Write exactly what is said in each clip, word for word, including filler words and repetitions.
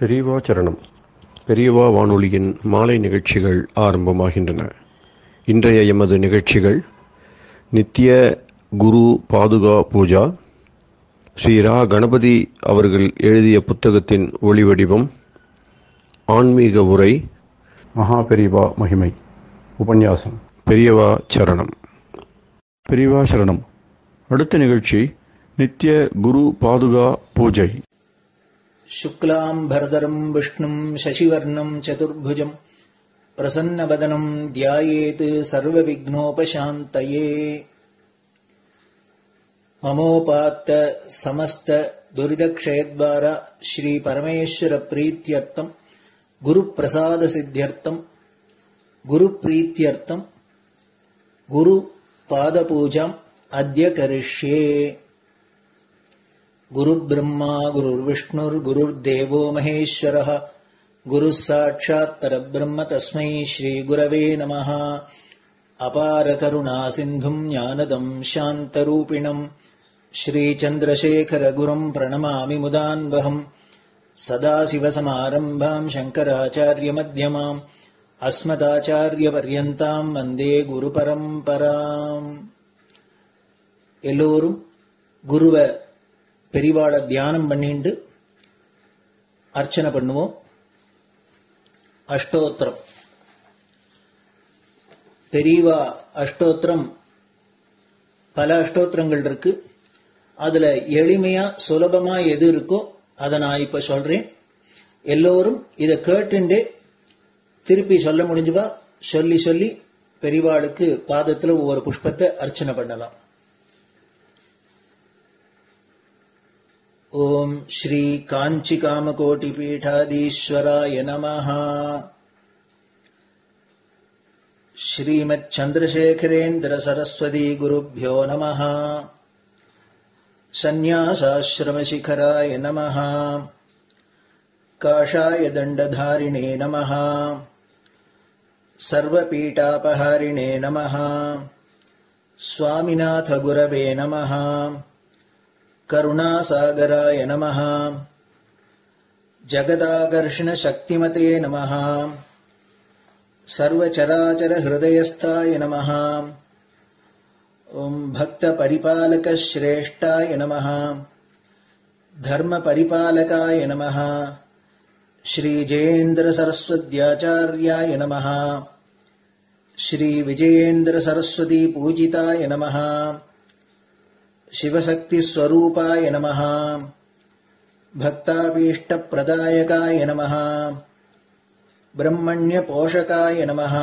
பெரியவா சரணம். பெரியவா வானொலியின் மாலை நிகழ்ச்சிகள் ஆரம்பமாகின்றன. இன்றைய எமது நிகழ்ச்சிகள் நித்திய குரு பாதுகா பூஜா, ஸ்ரீ ரா கணபதி அவர்கள் எழுதிய புத்தகத்தின் ஒளிவடிவம், ஆன்மீக உரை, மகா பெரியவா மகிமை, உபன்யாசம். பெரியவா சரணம். பெரியவா சரணம். அடுத்த நிகழ்ச்சி நித்திய குரு பாதுகா பூஜை. शुक्लां भरदरं विष्णुं शशिवर्णं चतुर्भुजं प्रसन्नवदनं ध्यायेत् सर्वविघ्नोपशान्तये। ममोपात्त समस्त दुरितक्षयद्वार श्री परमेश्वर प्रीत्यर्थं गुरुप्रसाद सिद्ध्यर्थं गुरुप्रीत्यर्थं गुरुपादपूजाम् अद्य करिष्ये। गुरुर्ब्रह्मा गुरुर्विष्णुर्गुरुर्देवो महेश्वरः गुरुः साक्षात् परब्रह्म तस्मै श्रीगुरवे नमः। अपारकरुणा सिन्धुं ज्ञानदं शान्तरूपिणं श्रीचन्द्रशेखरगुरुं प्रणमामि मुदान्वहम्। सदाशिवसमारम्भां शङ्कराचार्यमध्यमाम् अस्मदाचार्यपर्यन्तां वन्दे गुरुपरम्पराम्. எல்லோரும் குருவ பெரிவாள தியானம் பண்ணிண்டு அர்ச்சனை பண்ணுவோம். அஷ்டோத்திரம். பெரியவா அஷ்டோத்திரம் பல அஷ்டோத்திரங்கள் இருக்கு. அதுல எளிமையா சுலபமா எது இருக்கோ அதை நான் இப்ப சொல்றேன். எல்லோரும் இதை கேட்டுண்டே திருப்பி சொல்ல முடிஞ்சுபா சொல்லி சொல்லி பெரிவாளுக்கு பாதத்துல ஒவ்வொரு புஷ்பத்தை அர்ச்சனை பண்ணலாம். ओम श्री कांची कामकोटि पीठाधीश्वराय नमः। श्रीमत् चंद्रशेखरेन्द्र सरस्वती गुरुभ्यो नमः। संन्यासाश्रम शिखराय नमः। काषाय दंडधारिणे नमः। सर्वपीठापहारिणे नमः। स्वामिनाथ गुरवे नमः। करुणासागराय नमः। जगदाकर्षण शक्तिमते नमः। सर्वचराचर हृदयस्थाय नमः। ओम भक्त परिपालक श्रेष्ठाय नमः। धर्म परिपालकाय नमः। श्री जयेन्द्र सरस्वत्याचार्याय नमः। श्री विजयेन्द्र सरस्वती पूजिताय नमः। शिवशक्ति स्वरूपाय नमः। भक्ताभीष्ट प्रदायकाय नमः। ब्रह्मण्य पोषकाय नमः।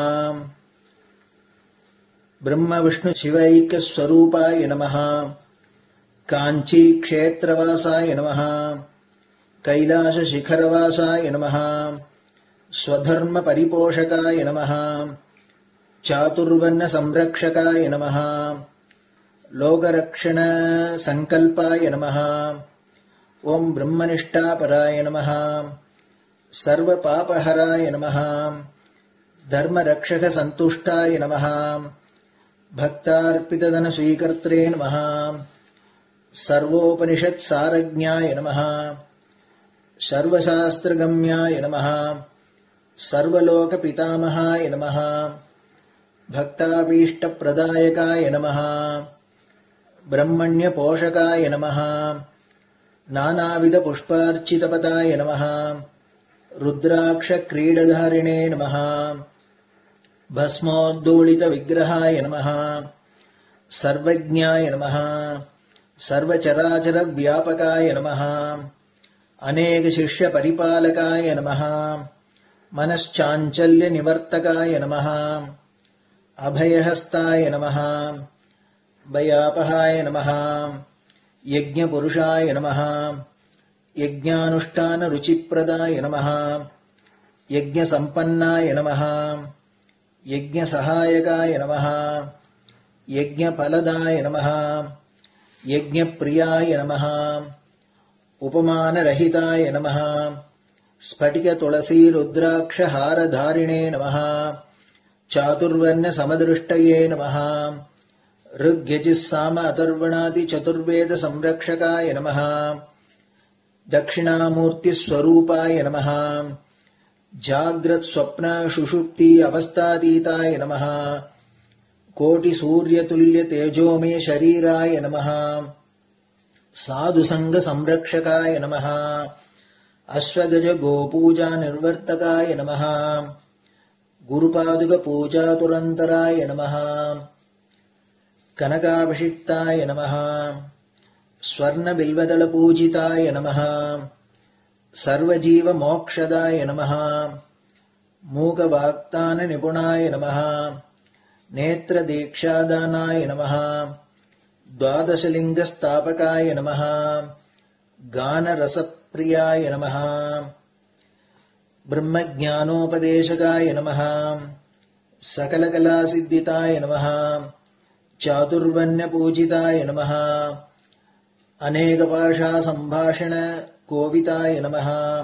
ब्रह्म विष्णु शिवैक्य स्वरूपाय नमः। कांची क्षेत्रवासाय नमः। कैलाश शिखरवासाय नमः। स्वधर्म परिपोषकाय नमः। चातुर्वर्ण संरक्षकाय नमः। लोकरक्षण संकल्पाय नमः। ओम ब्रह्मनिष्ठापराय नमः। सर्वपापहराय नमः। धर्मरक्षक संतुष्टाय नमः। भक्तार्पितधन स्वीकर्त्रे नमः। सर्वोपनिषत् सारज्ञाय नमः। सर्वशास्त्रगम्याय नमः। सर्वलोक पितामहाय नमः। भक्ताभीष्ट प्रदायकाय नमः। ब्रह्मण्य पोषकाय नमः। नानाविध पुष्पार्चितपदाय नमः। रुद्राक्ष क्रीडधारिणे नमः। भस्मोद्दोलित विग्रहाय नमः। सर्वज्ञाय नमः। सर्वचराचर व्यापकाय नमः। अनेक शिष्य परिपालकाय नमः। मनश्चाञ्चल्य निवर्तकाय नमः। अभयहस्ताय नमः। भयापहाय नमः। यज्ञपुरुषाय नमः। यज्ञानुष्ठान रुचिप्रदाय नमः। यज्ञसम्पन्नाय नमः। यज्ञसहायकाय नमः। यज्ञफलदाय नमः। यज्ञप्रियाय नमः। उपमानरहिताय नमः। स्फटिक तुलसी रुद्राक्ष हारधारिणे नमः। चातुर्वर्ण समदृष्टये नमः। ऋग्यजुस्साम अथर्वणादि चतुर्वेद संरक्षकाय नमः। दक्षिणामूर्ति स्वरूपाय नमः जाग्रत स्वप्न सुषुप्ति अवस्थातीताय नमः कोटि सूर्य तुल्य तेजोमय शरीराय नमः साधु संग संरक्षकाय नमः अश्वगज गोपूजा निर्वर्तकाय नमः गुरुपादुक पूजा तुरंतराय नमः कनकाभिषिक्ताय नमः स्वर्ण बिल्वदल पूजिताय नमः सर्वजीव मोक्षदाय नमः मूकवाक्तान निपुणाय नमः नेत्र दीक्षादानाय नमः द्वादशलिंग स्थापकाय नमः गान रसप्रियाय नमः ब्रह्मज्ञानोपदेशकाय नमः सकलकलासिद्धिताय नमः चातुर्वण्य पूजिताय नमः अनेकभाषा संभाषण कोविताय नमः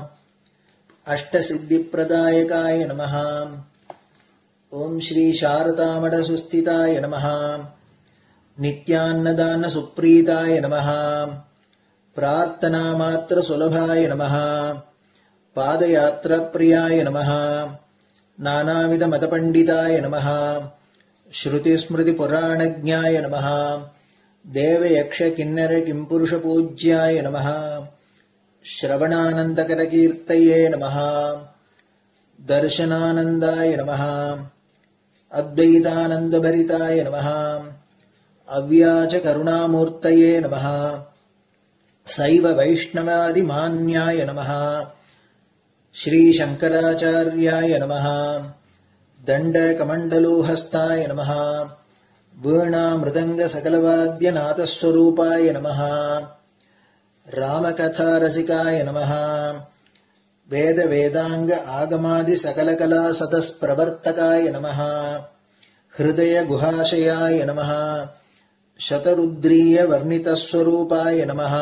अष्टसिद्धिप्रदायकाय नमः ओम श्री शारदामठ सुस्थिताय नमः नित्यान्नदान सुप्रीताय नमः प्रार्थना मात्र सुलभाय नमः पादयात्रा प्रियाय नमः नानाविध मतपंडिताय नमः श्रुति स्मृति पुराणज्ञाय नमः देव यक्ष किन्नर किंपुरुष पूज्याय नमः श्रवणानंदकर कीर्तये नमः दर्शनानंदाय नमः अद्वैतानंद भरिताय नमः अव्याच करुणामूर्तये नमः शैव वैष्णवादि मान्याय नमः श्री शंकराचार्याय नमः दंड कमंडलूहस्ताय नमः वीणा मृदंग सकलवाद्य नाथस्वरूपाय नमः रामकथा रसिकाय नमः वेद वेदांग आगमादि सकलकला सतस्प्रवर्तकाय नमः हृदय गुहाशयाय नमः शतरुद्रीय वर्णितस्वरूपाय नमः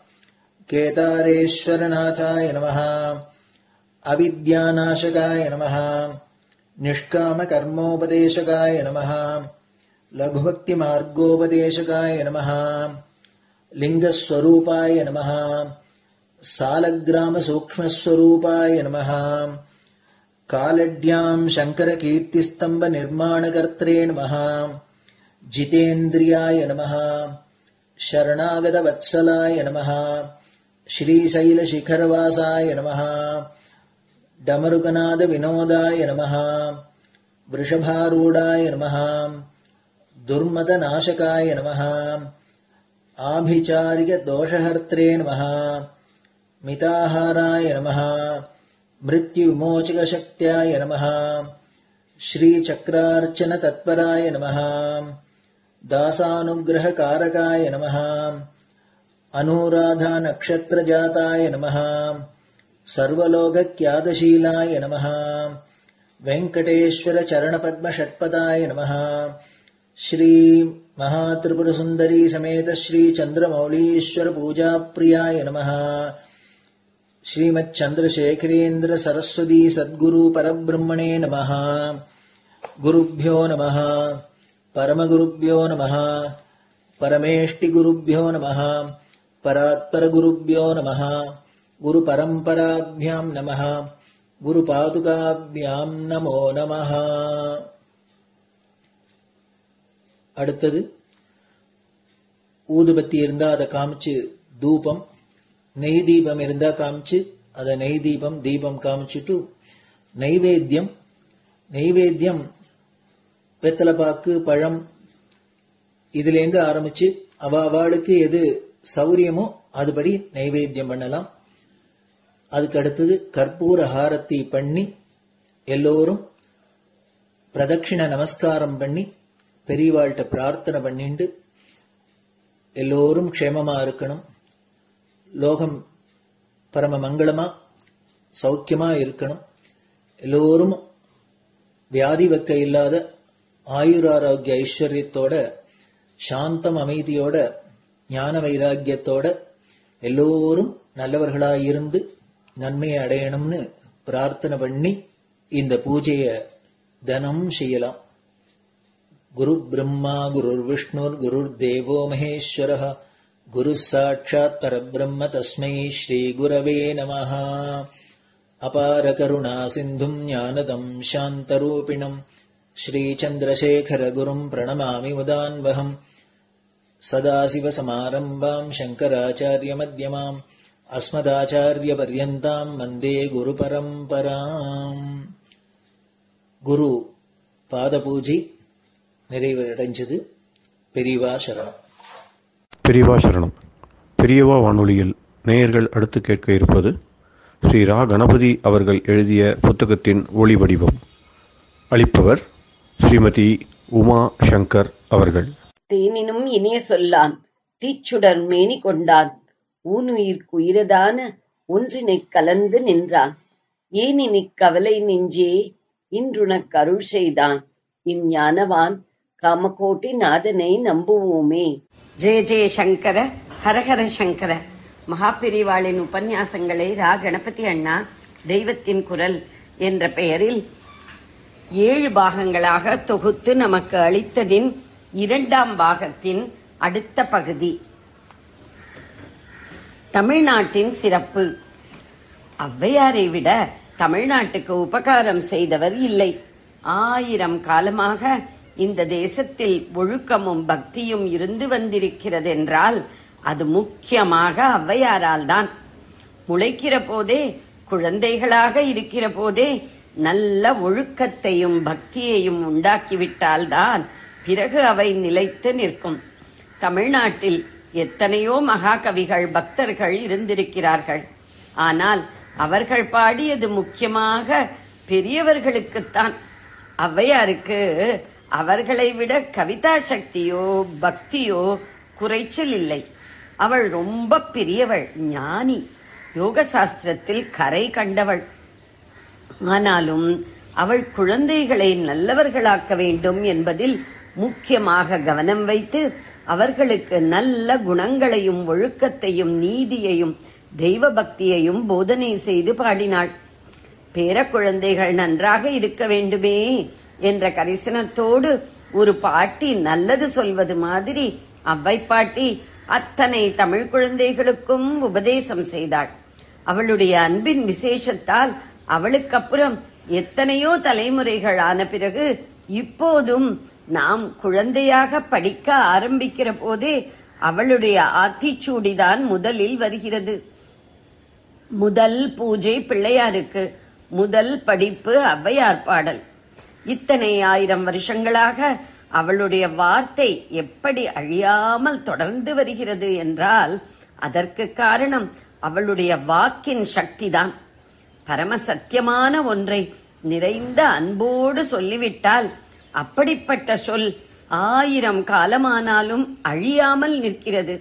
केदारेश्वरनाथाय नमः अविद्यानाशकाय नमः निष्काम कर्मोपदेशकाय नमः लघुभक्ति मार्गोपदेशकाय नमः लिंगस्वरूपाय नमः सालग्राम सूक्ष्मस्वरूपाय नमः कालड्यां शंकर कीर्तिस्तंभ निर्माणकर्त्रे नमः जितेन्द्रियाय नमः शरणागत वत्सलाय नमः श्रीशैल शिखरवासाय नमः डमरुकनाद विनोदाय नमः वृषभारूढ़ाय नमः दुर्मद नाशकाय नमः आभिचारिक दोषहर्त्रे नमः मिताहाराय नमः मृत्युविमोचक शक्त्याय नमः श्रीचक्रार्चन तत्पराय नमः दासानुग्रह कारकाय नमः अनुराधा नक्षत्र जाताय नमः सर्वलोकक्यादशीलाय नमः वेंकटेश्वर चरण पद्म षट्पदाय नमः श्री महात्रिपुर सुंदरी समेत श्री चंद्रमौलीश्वर पूजा प्रियाय नमः श्रीमच्चंद्रशेखरेन्द्र सरस्वती सद्गुरु परब्रह्मणे नमः गुरुभ्यो नमः परमगुरुभ्यो नमः परमेष्टि गुरुभ्यो नमः परात्पर गुरुभ्यो नमः गुरु परंपराभ्यां नमः गुरु पादुकाभ्यां नमो नमः அடுத்தது ஊதுபத்தி இருந்தா அதை காமிச்சு தூபம் நெய் தீபம் இருந்தா காமிச்சு அதை நெய் தீபம் தீபம் காமிச்சுட்டு நைவேத்தியம் நைவேத்தியம் வெத்தலைப்பாக்கு பழம் இதுலேருந்து ஆரம்பிச்சு அவ அவளுக்கு எது சௌரியமோ அதுபடி நைவேத்தியம் பண்ணலாம். அதுக்கு அடுத்தது கற்பூர ஹாரத்தி பண்ணி எல்லோரும் பிரதட்சிண நமஸ்காரம் பண்ணி பெரியவாள்கிட்ட பிரார்த்தனை பண்ணிண்டு எல்லோரும் க்ஷேமமா இருக்கணும், லோகம் பரம மங்களமா சௌக்கியமா இருக்கணும், எல்லோரும் வியாதி வெக்க இல்லாத ஆயுராரோக்கிய ஐஸ்வர்யத்தோட சாந்தம் அமைதியோட ஞான வைராக்கியத்தோட எல்லோரும் நல்லவர்களாயிருந்து நன்மையை அடையணும்னு பிரார்த்தனை பண்ணி இந்த பூஜையை தினம் செய்யலாம். குரு பிரம்மா குரு விஷ்ணுர் குரு தேவோ மகேஸ்வரः குருः சாட்சாத் பரபிரம்ம தஸ்மை ஸ்ரீ குரவே நமः. அபார கருணா சிந்தும் ஞானதம் சாந்தரூபிணம் ஸ்ரீ சந்திரசேகர குரும் பிரணமாமி முதான்வகம். சதாசிவசமாரம்பாம் சங்கராச்சாரிய மத்யமாம் அஸ்மதாச்சாரிய பர்யந்தாம் வந்தே குரு பரம்பராம். குரு பாத பூஜை நிறைவடைஞ்சது. பெரியவா சரணம். பெரியவா சரணம். பெரியவா வானொலியில் நேயர்கள் அடுத்து கேட்க இருப்பது ஸ்ரீ ரா கணபதி அவர்கள் எழுதிய புத்தகத்தின் ஒளி வடிவம். அளிப்பவர் ஸ்ரீமதி உமா சங்கர் அவர்கள். தேனினும் இனிய சொல்லான் தீச்சுடர் மேனி கொண்டான் ஊனுயிர்க்கு உயிரதான ஒன்றினைக் கலந்து நின்றான். ஏனினிக் கவலை நெஞ்சே இன்றுனக் அருள் செய்தான் இஞ்ஞானவான் காமகோட்டி நாதனை நம்புவோமே. ஜெய ஜெய சங்கர, ஹரஹர சங்கர. மகாபெரிவாளின் உபன்யாசங்களை ரா கணபதி அண்ணா தெய்வத்தின் குரல் என்ற பெயரில் ஏழு பாகங்களாக தொகுத்து நமக்கு அளித்ததின் இரண்டாம் பாகத்தின் அடுத்த பகுதி. தமிழ்நாட்டின் சிறப்பு. ஔவையாரை விட தமிழ்நாட்டுக்கு உபகாரம் செய்தவர் இல்லை. ஆயிரம் காலமாக இந்த தேசத்தில் ஒழுக்கமும் பக்தியும் இருந்து வந்திருக்கிறதென்றால் அது முக்கியமாக ஔவையாரால் தான். முளைக்கிற போதே, குழந்தைகளாக இருக்கிற போதே நல்ல ஒழுக்கத்தையும் பக்தியையும் உண்டாக்கிவிட்டால்தான் பிறகு அவை நிலைத்து நிற்கும். தமிழ்நாட்டில் எத்தனையோ மகாகவிகள் பக்தர்கள் இருந்திருக்கிறார்கள். ஆனால் அவர்கள் பாடியது முக்கியமாக பெரியவர்களுக்குத்தான். ஔவையாருக்கு அவர்களை விட கவிதா சக்தியோ பக்தியோ குறைச்சல் இல்லை. அவள் ரொம்ப பெரியவள், ஞானி, யோக சாஸ்திரத்தில் கரை கண்டவள். ஆனாலும் அவள் குழந்தைகளை நல்லவர்களாக்க வேண்டும் என்பதில் முக்கியமாக கவனம் வைத்து அவர்களுக்கு நல்ல குணங்களையும் ஒழுக்கத்தையும் நீதியையும் தெய்வ பக்தியையும் போதனை செய்து பாடினாள். பேர குழந்தைகள் நன்றாக இருக்க வேண்டுமே என்ற கரிசனத்தோடு ஒரு பாட்டி நல்லது சொல்வது மாதிரி அவ்வை பாட்டி அத்தனை தமிழ் குழந்தைகளுக்கும் உபதேசம் செய்தாள். அவளுடைய அன்பின் விசேஷத்தால் அவளுக்கு அப்புறம் எத்தனையோ தலைமுறைகள் ஆன பிறகு இப்போதும் நாம் குழந்தையாக படிக்க ஆரம்பிக்கிற போதே அவளுடைய ஆத்திச்சூடிதான் முதலில் வருகிறது. முதல் பூஜை பிள்ளையாருக்கு, முதல் படிப்பு ஔவையார் பாடல். இத்தனை ஆயிரம் வருஷங்களாக அவளுடைய வார்த்தை எப்படி அழியாமல் தொடர்ந்து வருகிறது என்றால் அதற்கு காரணம் அவளுடைய வாக்கின் சக்திதான். பரம சத்தியமான ஒன்றை நிறைந்த அன்போடு சொல்லிவிட்டால் அப்படிப்பட்ட சொல் ஆயிரம் காலமானாலும் அழியாமல் நிற்கிறது.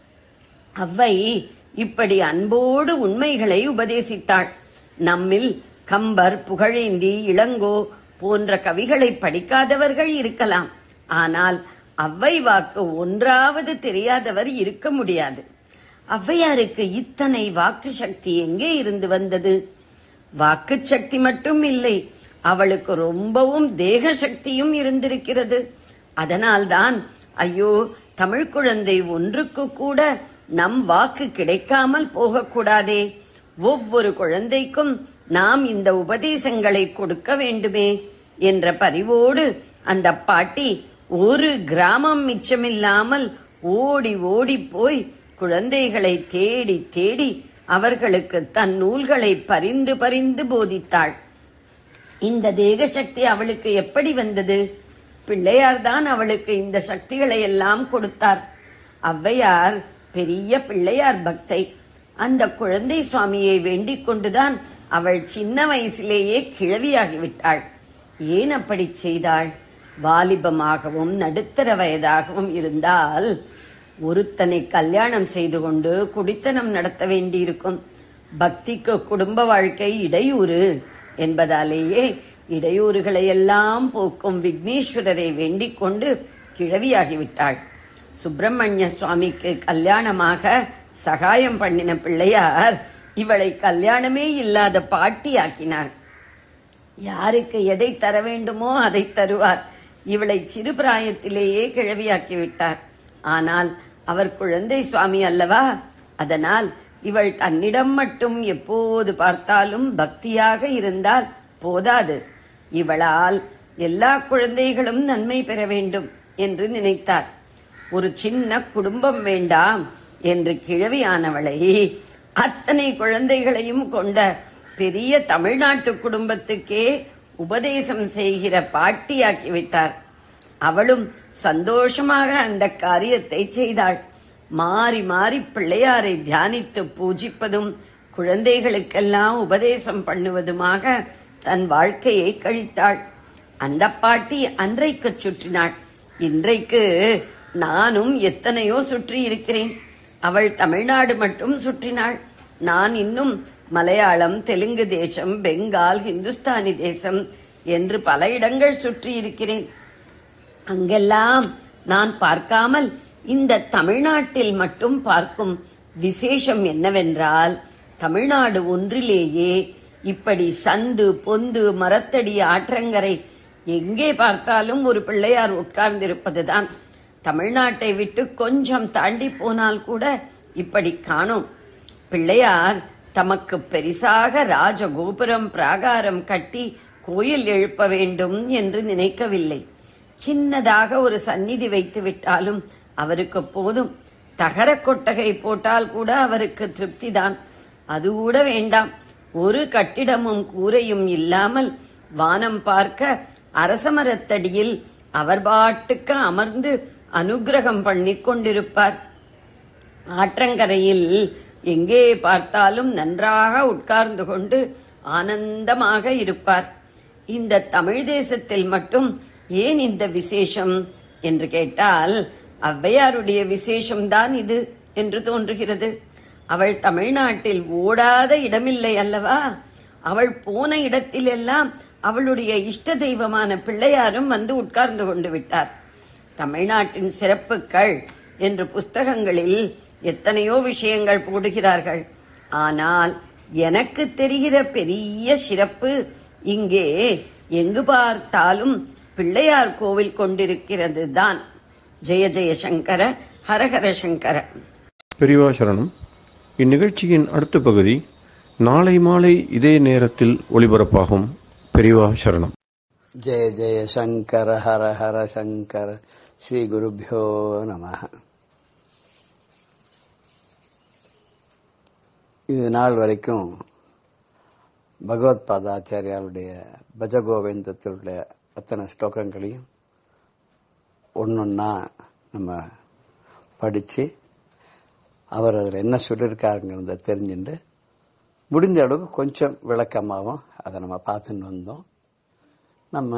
அவ்வை இப்படி அன்போடு உண்மைகளை உபதேசித்தாள். நம்மில் கம்பர், புகழேந்தி, இளங்கோ போன்ற கவிகளை படிக்காதவர்கள் இருக்கலாம். ஆனால் அவ்வை வாக்கு ஒன்றாவது தெரியாதவர் இருக்க முடியாது. ஔவையாருக்கு இத்தனை வாக்கு சக்தி எங்கே இருந்து வந்தது? வாக்கு சக்தி மட்டும் இல்லை, அவளுக்கு ரொம்பவும் தேக சக்தியும் இருந்திருக்கிறது. அதனால்தான் ஐயோ, தமிழ் குழந்தை ஒன்றுக்கு கூட நம் வாக்கு கிடைக்காமல் போகக்கூடாதே, ஒவ்வொரு குழந்தைக்கும் நாம் இந்த உபதேசங்களை கொடுக்க வேண்டுமே என்ற பரிவோடு அந்த பாட்டி ஒரு கிராமம் மிச்சமில்லாமல் ஓடி ஓடி போய் குழந்தைகளை தேடி தேடி அவர்களுக்கு தன் நூல்களை பரிந்து பரிந்து போதித்தாள். இந்த தேக சக்தி அவளுக்கு எப்படி வந்தது? பிள்ளையார்தான் அவளுக்கு இந்த சக்திகளை எல்லாம் கொடுத்தார். ஔவையார் பெரிய பிள்ளையார் பக்தை. அந்த குழந்தை சுவாமியை வேண்டிக் கொண்டுதான் அவள் சின்ன வயசிலேயே கிழவியாகிவிட்டாள். ஏன் அப்படி செய்தாள்? வாலிபமாகவும் நடுத்தர வயதாகவும் இருந்தால் ஒருத்தனை கல்யாணம் செய்து கொண்டு குடித்தனம் நடத்த வேண்டியிருக்கும். பக்திக்கு குடும்ப வாழ்க்கை இடையூறு என்பதாலேயே இடையூறுகளையெல்லாம் போக்கும் விக்னேஸ்வரரை வேண்டிக் கொண்டு கிழவியாகிவிட்டாள். சுப்பிரமணிய சுவாமிக்கு கல்யாணமாக சகாயம் பண்ணின பிள்ளையார் இவளை கல்யாணமே இல்லாத பாட்டியாக்கினார். யாருக்கு எதை தர வேண்டுமோ அதை தருவார். இவளை சிறு பிராயத்திலேயே கிழவியாக்கிவிட்டார். ஆனால் அவர் குழந்தை சுவாமி அல்லவா? அதனால் இவள் தன்னிடம் மட்டும் எப்போது பார்த்தாலும் பக்தியாக இருந்தால் போதாது, இவளால் எல்லா குழந்தைகளும் நன்மை பெற வேண்டும் என்று நினைத்தார். ஒரு சின்ன குடும்பம் வேண்டாம் என்று கிழவியானவளை அத்தனை குழந்தைகளையும் கொண்ட பெரிய தமிழ்நாட்டு குடும்பத்துக்கே உபதேசம் செய்கிற பாட்டியாக்கிவிட்டார். அவளும் சந்தோஷமாக அந்த காரியத்தை செய்தாள். மாறி மாறி பிள்ளையாரை தியானித்து பூஜிப்பதும் குழந்தைகளுக்கெல்லாம் உபதேசம் பண்ணுவதுமாக தன் வாழ்க்கையை கழித்தாள். அந்த பாட்டி அன்றைக்கு சுற்றினாள். இன்றைக்கு நானும் எத்தனையோ சுற்றி இருக்கிறேன். அவள் தமிழ்நாடு மட்டும் சுற்றினாள். நான் இன்னும் மலையாளம், தெலுங்கு தேசம், பெங்கால், ஹிந்துஸ்தானி தேசம் என்று பல இடங்கள் சுற்றி இருக்கிறேன். அங்கெல்லாம் நான் பார்க்காமல் இந்த தமிழ்நாட்டில் மட்டும் பார்க்கும் விசேஷம் என்னவென்றால், தமிழ்நாடு ஒன்றிலேயே இப்படி சந்து, பொந்து, மரத்தடி, ஆற்றங்கரை எங்கே பார்த்தாலும் ஒரு பிள்ளையார் உட்கார்ந்திருப்பதுதான். தமிழ்நாட்டை விட்டு கொஞ்சம் தாண்டி போனால் கூட இப்படி காணோம். பிள்ளையார் தமக்கு பெரிசாக ராஜகோபுரம், பிராகாரம் கட்டி கோயில் எழுப்ப வேண்டும் என்று நினைக்கவில்லை. சின்னதாக ஒரு சந்நிதி வைத்து விட்டாலும் அவருக்கு போதும். தகர கொட்டகை போட்டால் கூட அவருக்கு திருப்திதான். அது கூட வேண்டாம். ஒரு கட்டிடமும் கூரையும் இல்லாமல் வானம் பார்க்க அரசமரத்தடியில் அவர் பாட்டுக்கு அமர்ந்து அனுகிரகம் பண்ணி கொண்டிருப்பார். ஆற்றங்கரையில் எங்கே பார்த்தாலும் நன்றாக உட்கார்ந்து கொண்டு ஆனந்தமாக இருப்பார். இந்த தமிழ் தேசத்தில் மட்டும் ஏன் இந்த விசேஷம் என்று கேட்டால், ஔவையாருடைய விசேஷம்தான் இது என்று தோன்றுகிறது. அவள் தமிழ்நாட்டில் ஓடாத இடமில்லை அல்லவா? அவள் போன இடத்திலெல்லாம் அவளுடைய இஷ்ட தெய்வமான பிள்ளையாரும் வந்து உட்கார்ந்து கொண்டு விட்டார். தமிழ்நாட்டின் சிறப்புகள் என்று புஸ்தகங்களில் எத்தனையோ விஷயங்கள் போடுகிறார்கள். ஆனால் எனக்கு தெரிகிற பெரிய சிறப்பு இங்கே எங்கு பார்த்தாலும் பிள்ளையார் கோவில் கொண்டிருக்கிறது தான். ஜெய ஜெயசங்கர, ஹரஹர சங்கர. பெரியவா சரணம். இந்நிகழ்ச்சியின் அடுத்த பகுதி நாளை மாலை இதே நேரத்தில் ஒளிபரப்பாகும். பெரியவா சரணம். ஜெய ஜெய சங்கர, ஹர ஹர சங்கர. ஸ்ரீ குருபியோ நமஹ. இது நாள் வரைக்கும் பகவத் பாதாச்சாரியாருடைய பஜகோவிந்தத்தினுடைய அத்தனை ஸ்லோகங்களையும் ஒன்னொன்னா நம்ம படிச்சு அவர் அதில் என்ன சொல்லியிருக்காருங்கிறத தெரிஞ்சுட்டு முடிஞ்ச அளவுக்கு கொஞ்சம் விளக்கமாகவும் அதை நம்ம பார்த்துன்னு வந்தோம். நம்ம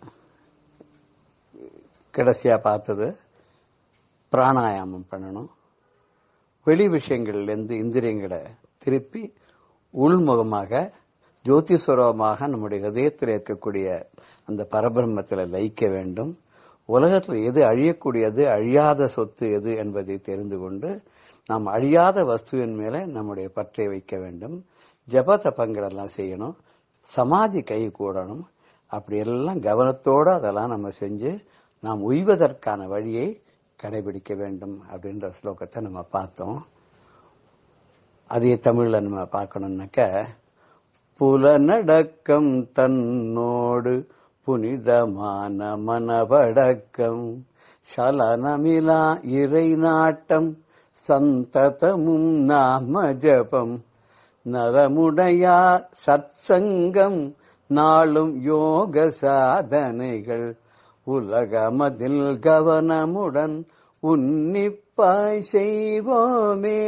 கடைசியாக பார்த்தது பிராணாயாமம் பண்ணணும். வெளி விஷயங்கள்லேருந்து இந்திரியங்களை திருப்பி உள்முகமாக ஜோதிஸ்வரமாக நம்முடைய ஹதயத்தில் இருக்கக்கூடிய அந்த பரபிரம்மத்தில் லயிக்க வேண்டும். உலகத்தில் எது அழியக்கூடியது, அழியாத சொத்து எது என்பதை தெரிந்து கொண்டு நாம் அழியாத வஸ்துவின் மேலே நம்முடைய பற்றை வைக்க வேண்டும். ஜப தப்பங்கள் எல்லாம் செய்யணும். சமாதி கை கூடணும். அப்படி எல்லாம் கவனத்தோடு அதெல்லாம் நம்ம செஞ்சு நாம் உய்வதற்கான வழியை கடைபிடிக்க வேண்டும் அப்படின்ற ஸ்லோகத்தை நம்ம பார்த்தோம். அதே தமிழ்ல நம்ம பார்க்கணும்னாக்க, புலனடக்கம் தன்னோடு புனிதமான மனவடக்கம், சலனமிலா இறை நாட்டம், சந்ததமும் நாம ஜபம், நரமுடையா சத்சங்கம், நாளும் யோக சாதனைகள், உலகமதில் கவனமுடன் உன்னிப்பாய் செய்வோமே.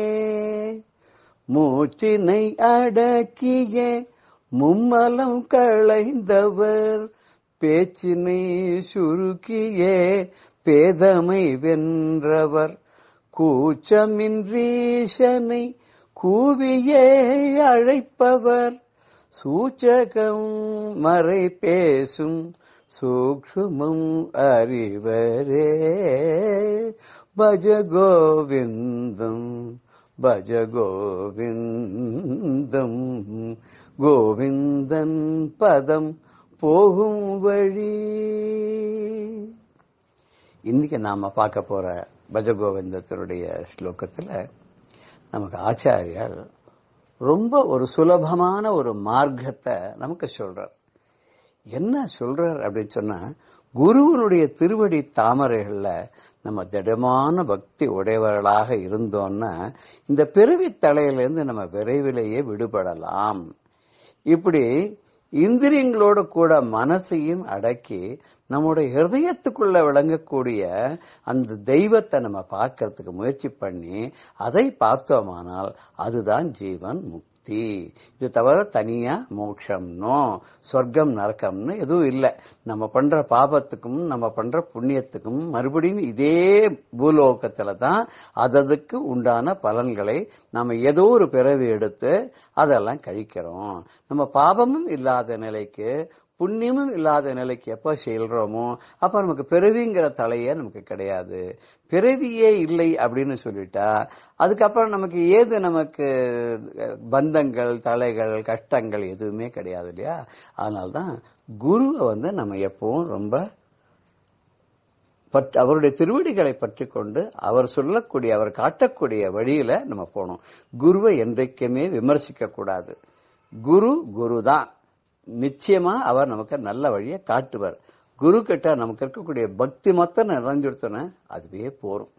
மூச்சினை அடக்கிய மும்மலம் களைந்தவர், பேச்சினை சுருக்கியே பேதமை வென்றவர், கூச்சமின்றீசனை கூவியே அழைப்பவர், சூச்சகம் மறை பேசும் சூக்ஷ்மம் அறிவரே. பஜ கோவிந்தம் பஜ கோவிந்தம், கோவிந்தன் பதம் போகும் வழி. இன்னைக்கு நாம பார்க்க போற பஜகோவிந்தத்தினுடைய ஸ்லோகத்துல நமக்கு ஆச்சாரியால் ரொம்ப ஒரு சுலபமான ஒரு மார்க்கத்தை நமக்கு சொல்றார். என்ன சொல்றார் அப்படின்னு சொன்னா, குருவனுடைய திருவடி தாமரைகள்ல நம்ம திடமான பக்தி உடையவர்களாக இருந்தோம்னா இந்த பிறவி தலையிலிருந்து நம்ம விரைவிலேயே விடுபடலாம். இப்படி இந்திரியங்களோட கூட மனசையும் அடக்கி நம்முடைய ஹிருதயத்துக்குள்ள விளங்கக்கூடிய அந்த தெய்வத்தை நம்ம பார்க்கறதுக்கு முயற்சி பண்ணி அதை பார்த்தோமானால் அதுதான் ஜீவன் முக்தி. இது தவிர தனியா மோட்சம்னோ சொர்க்கம் நரக்கம்னு எதுவும் இல்லை. நம்ம பண்ற பாபத்துக்கும் நம்ம பண்ற புண்ணியத்துக்கும் மறுபடியும் இதே பூலோகத்துல தான் அததுக்கு உண்டான பலன்களை நம்ம ஏதோ ஒரு பிறவி எடுத்து அதெல்லாம் கழிக்கிறோம். நம்ம பாபமும் இல்லாத நிலைக்கு புண்ணியமும் இல்லாத நிலைக்கு எப்ப செல்றோமோ அப்ப நமக்கு பிறவிங்கிற தலையே நமக்கு கிடையாது. பிறவியே இல்லை அப்படின்னு சொல்லிட்டா அதுக்கப்புறம் நமக்கு ஏது நமக்கு பந்தங்கள் தலைகள் கஷ்டங்கள் எதுவுமே கிடையாது இல்லையா. அதனால்தான் குருவை வந்து நம்ம எப்பவும் ரொம்ப அவருடைய திருவடிகளை பற்றி கொண்டு அவர் சொல்லக்கூடிய அவர் காட்டக்கூடிய வழியில நம்ம போகணும். குருவை என்றைக்குமே விமர்சிக்க கூடாது. குரு குருதான், நிச்சயமா அவர் நமக்கு நல்ல வழியை காட்டுவார். குரு கிட்ட நமக்கு இருக்கக்கூடிய பக்தி மொத்தம் நிறைஞ்சிடுத்தோன்னு அதுவே போரும்.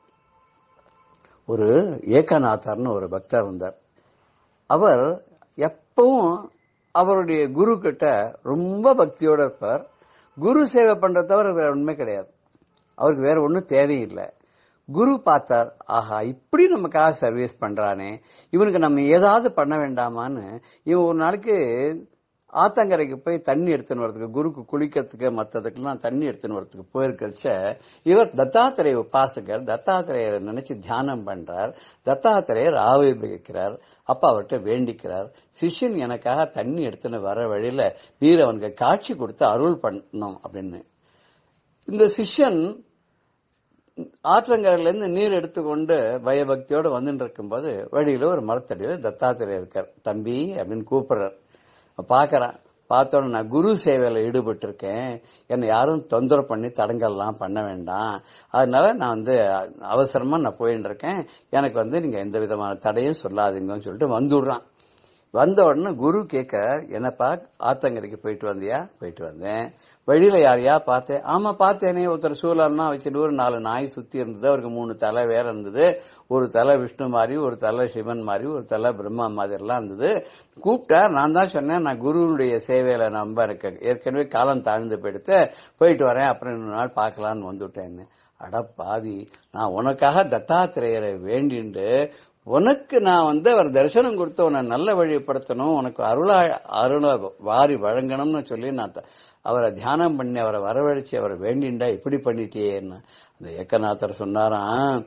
ஒரு ஏகநாதர்னு ஒரு பக்தர் வந்தார். அவர் எப்பவும் அவருடைய குரு கிட்ட ரொம்ப பக்தியோட இருப்பார். குரு சேவை பண்றத தவிர வேற ஒண்ணுமே கிடையாது. அவருக்கு வேற ஒன்னும் தேவையில்லை. குரு பார்த்தார், ஆஹா இப்படி நமக்காக சர்வீஸ் பண்றானே, இவனுக்கு நம்ம ஏதாவது பண்ண வேண்டாமான்னு இவன் ஒரு நாளைக்கு ஆத்தங்கரைக்கு போய் தண்ணி எடுத்துன்னு வரதுக்கு, குருக்கு குளிக்கிறதுக்கு மற்றதுக்கெல்லாம் தண்ணி எடுத்துன்னு வரதுக்கு போயிருக்கச்ச இவர் தத்தாத்திரேய உபாசகர், தத்தாத்திரேயரை நினைச்சு தியானம் பண்றார். தத்தாத்திரேயர் ஆவிர்வகிக்கிறார். அப்ப அவர்கிட்ட வேண்டிக்கிறார், சிஷ்யன் எனக்காக தண்ணி எடுத்துன்னு வர வழியில நீர் அவனுக்கு காட்சி கொடுத்து அருள் பண்ணணும் அப்படின்னு. இந்த சிஷ்யன் ஆற்றங்கரையில இருந்து நீர் எடுத்துக்கொண்டு பயபக்தியோட வந்துட்டு இருக்கும்போது வழியில ஒரு மரத்தடியில தத்தாத்திரேயர் இருக்கார். தம்பி அப்படின்னு கூப்பிடுறார். பாக்குறான். பார்த்தோன்னு நான் குரு சேவையில ஈடுபட்டு இருக்கேன், என்னை யாரும் தொந்தரவு பண்ணி தடங்கல்லாம் பண்ண வேண்டாம், அதனால நான் வந்து அவசரமா நான் போயிட்டு இருக்கேன், எனக்கு வந்து நீங்க எந்த விதமான தடையும் சொல்லாதீங்கன்னு சொல்லிட்டு வந்துடுறான். வந்த உடனே குரு கேட்க, என்னப்பா ஆத்தங்கரைக்கு போயிட்டு வந்தியா? போயிட்டு வந்தேன். வழியில யாரையா பார்த்தேன்? ஆமா பார்த்தேனே, ஒருத்தர் சூழல்லாம் வச்சுட்டு ஒரு நாலு நாய் சுத்தி இருந்தது, அவருக்கு மூணு தலை வேற இருந்தது, ஒரு தலை விஷ்ணு மாதிரி, ஒரு தலை சிவன் மாதிரி, ஒரு தலை பிரம்மா மாதிரி எல்லாம் இருந்தது. கூப்பிட்டா நான் தான் சொன்னேன், நான் குருவுடைய சேவையில நம்ப இருக்க, ஏற்கனவே காலம் தாழ்ந்து போயிடுத்து, போயிட்டு வரேன், அப்புறம் இன்னொரு நாள் பார்க்கலான்னு வந்துட்டேன்னு. அட பாவி, நான் உனக்காக தத்தாத்திரேயரை வேண்டிண்டு உனக்கு நான் வந்து அவர் தரிசனம் கொடுத்து உன்னை நல்ல வழிப்படுத்தணும், உனக்கு அருளா அருள வாரி வழங்கணும்னு சொல்லி நான் அவரை தியானம் பண்ணி அவரை வரவழைச்சு அவரை வேண்டிண்டா இப்படி பண்ணிட்டேன்னு. அந்த ஏகநாதர் சொன்னாராம்,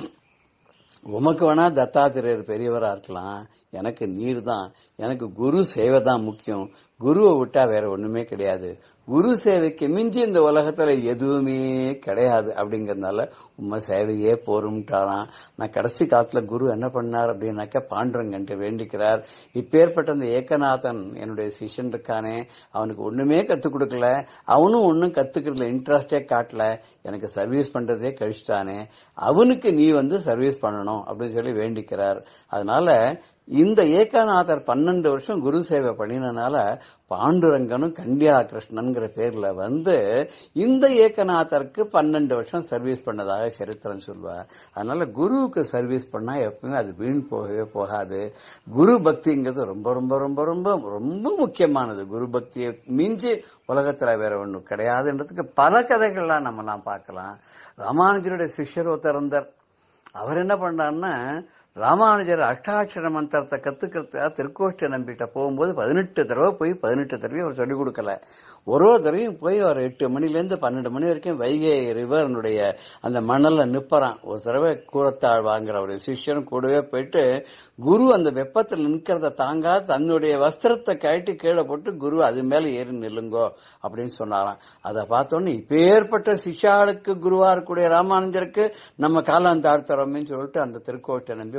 உமக்கு வேணா தத்தாத்திரேயர் பெரியவரா இருக்கலாம், எனக்கு நீர் தான், எனக்கு குரு சேவை தான் முக்கியம், குருவை விட்டா வேற ஒண்ணுமே கிடையாது, குரு சேவைக்கு மிஞ்சி இந்த உலகத்துல எதுவுமே கிடையாது அப்படிங்கறதுனால உண்மை சேவையே போரும்ட்டாராம். நான் கடைசி காலத்துல குரு என்ன பண்ணார் அப்படின்னாக்க பாண்டுரங்கன்ட்டு வேண்டிக்கிறார், இப்பேற்பட்ட அந்த ஏகநாதன் என்னுடைய சிஷ்யன் இருக்கானே, அவனுக்கு ஒண்ணுமே கத்துக் கொடுக்கல, அவனும் ஒன்னும் கத்துக்கிறதுல இன்ட்ரெஸ்டே காட்டல, எனக்கு சர்வீஸ் பண்றதே கழிச்சிட்டானே, அவனுக்கு நீ வந்து சர்வீஸ் பண்ணணும் அப்படின்னு சொல்லி வேண்டிக்கிறார். அதனால இந்த ஏகநாதர் பன்னெண்டு வருஷம் குரு சேவை பண்ணினால பாண்டுரங்கனும் கண்டியா கிருஷ்ணன்கிற பேர்ல வந்து இந்த ஏகநாதருக்கு பன்னெண்டு வருஷம் சர்வீஸ் பண்ணதாக சரித்திரம் சொல்வார். அதனால குருவுக்கு சர்வீஸ் பண்ணா எப்பவுமே அது வீண் போகவே போகாது. குரு பக்திங்கிறது ரொம்ப ரொம்ப ரொம்ப ரொம்ப ரொம்ப முக்கியமானது. குரு பக்தியை மிஞ்சி உலகத்துல வேற ஒண்ணும் கிடையாதுன்றதுக்கு பல கதைகள்லாம் நம்ம எல்லாம் பார்க்கலாம். ராமானுஜருடைய சிஷ்யர் ஒருத்தர் இருந்தார். அவர் என்ன பண்றாருன்னா, ராமானுஜர் அஷ்டாட்சர மந்திரத்தை கத்துக்கிறதுக்காக திருக்கோஷ்ட நம்பிட்ட போகும்போது பதினெட்டு தடவை போய் பதினெட்டு தடவை அவர் சொல்லிக் கொடுக்கல. ஒரு தடவையும் போய் அவர் எட்டு மணில இருந்து பன்னெண்டு மணி வரைக்கும் வைகை ரிவருடைய அந்த மணல்ல நிப்பறான். ஒரு தடவை கூறத்தாழ் வாங்குற ஒரு சிஷ்யனும் கூடவே போயிட்டு குரு அந்த வெப்பத்தில் நிற்கிறத தாங்காத தன்னுடைய வஸ்திரத்தை கழட்டி கீழே போட்டு குரு அது மேல ஏறி நில்லுங்கோ அப்படின்னு சொன்னாராம். அதை பார்த்தோன்னு இப்பேற்பட்ட சிஷ்யாளுக்கு குருவா இருக்கக்கூடிய ராமானுஜருக்கு நம்ம காலம் தாழ்த்துறோம்னு சொல்லிட்டு அந்த திருக்கோட்டை நம்பி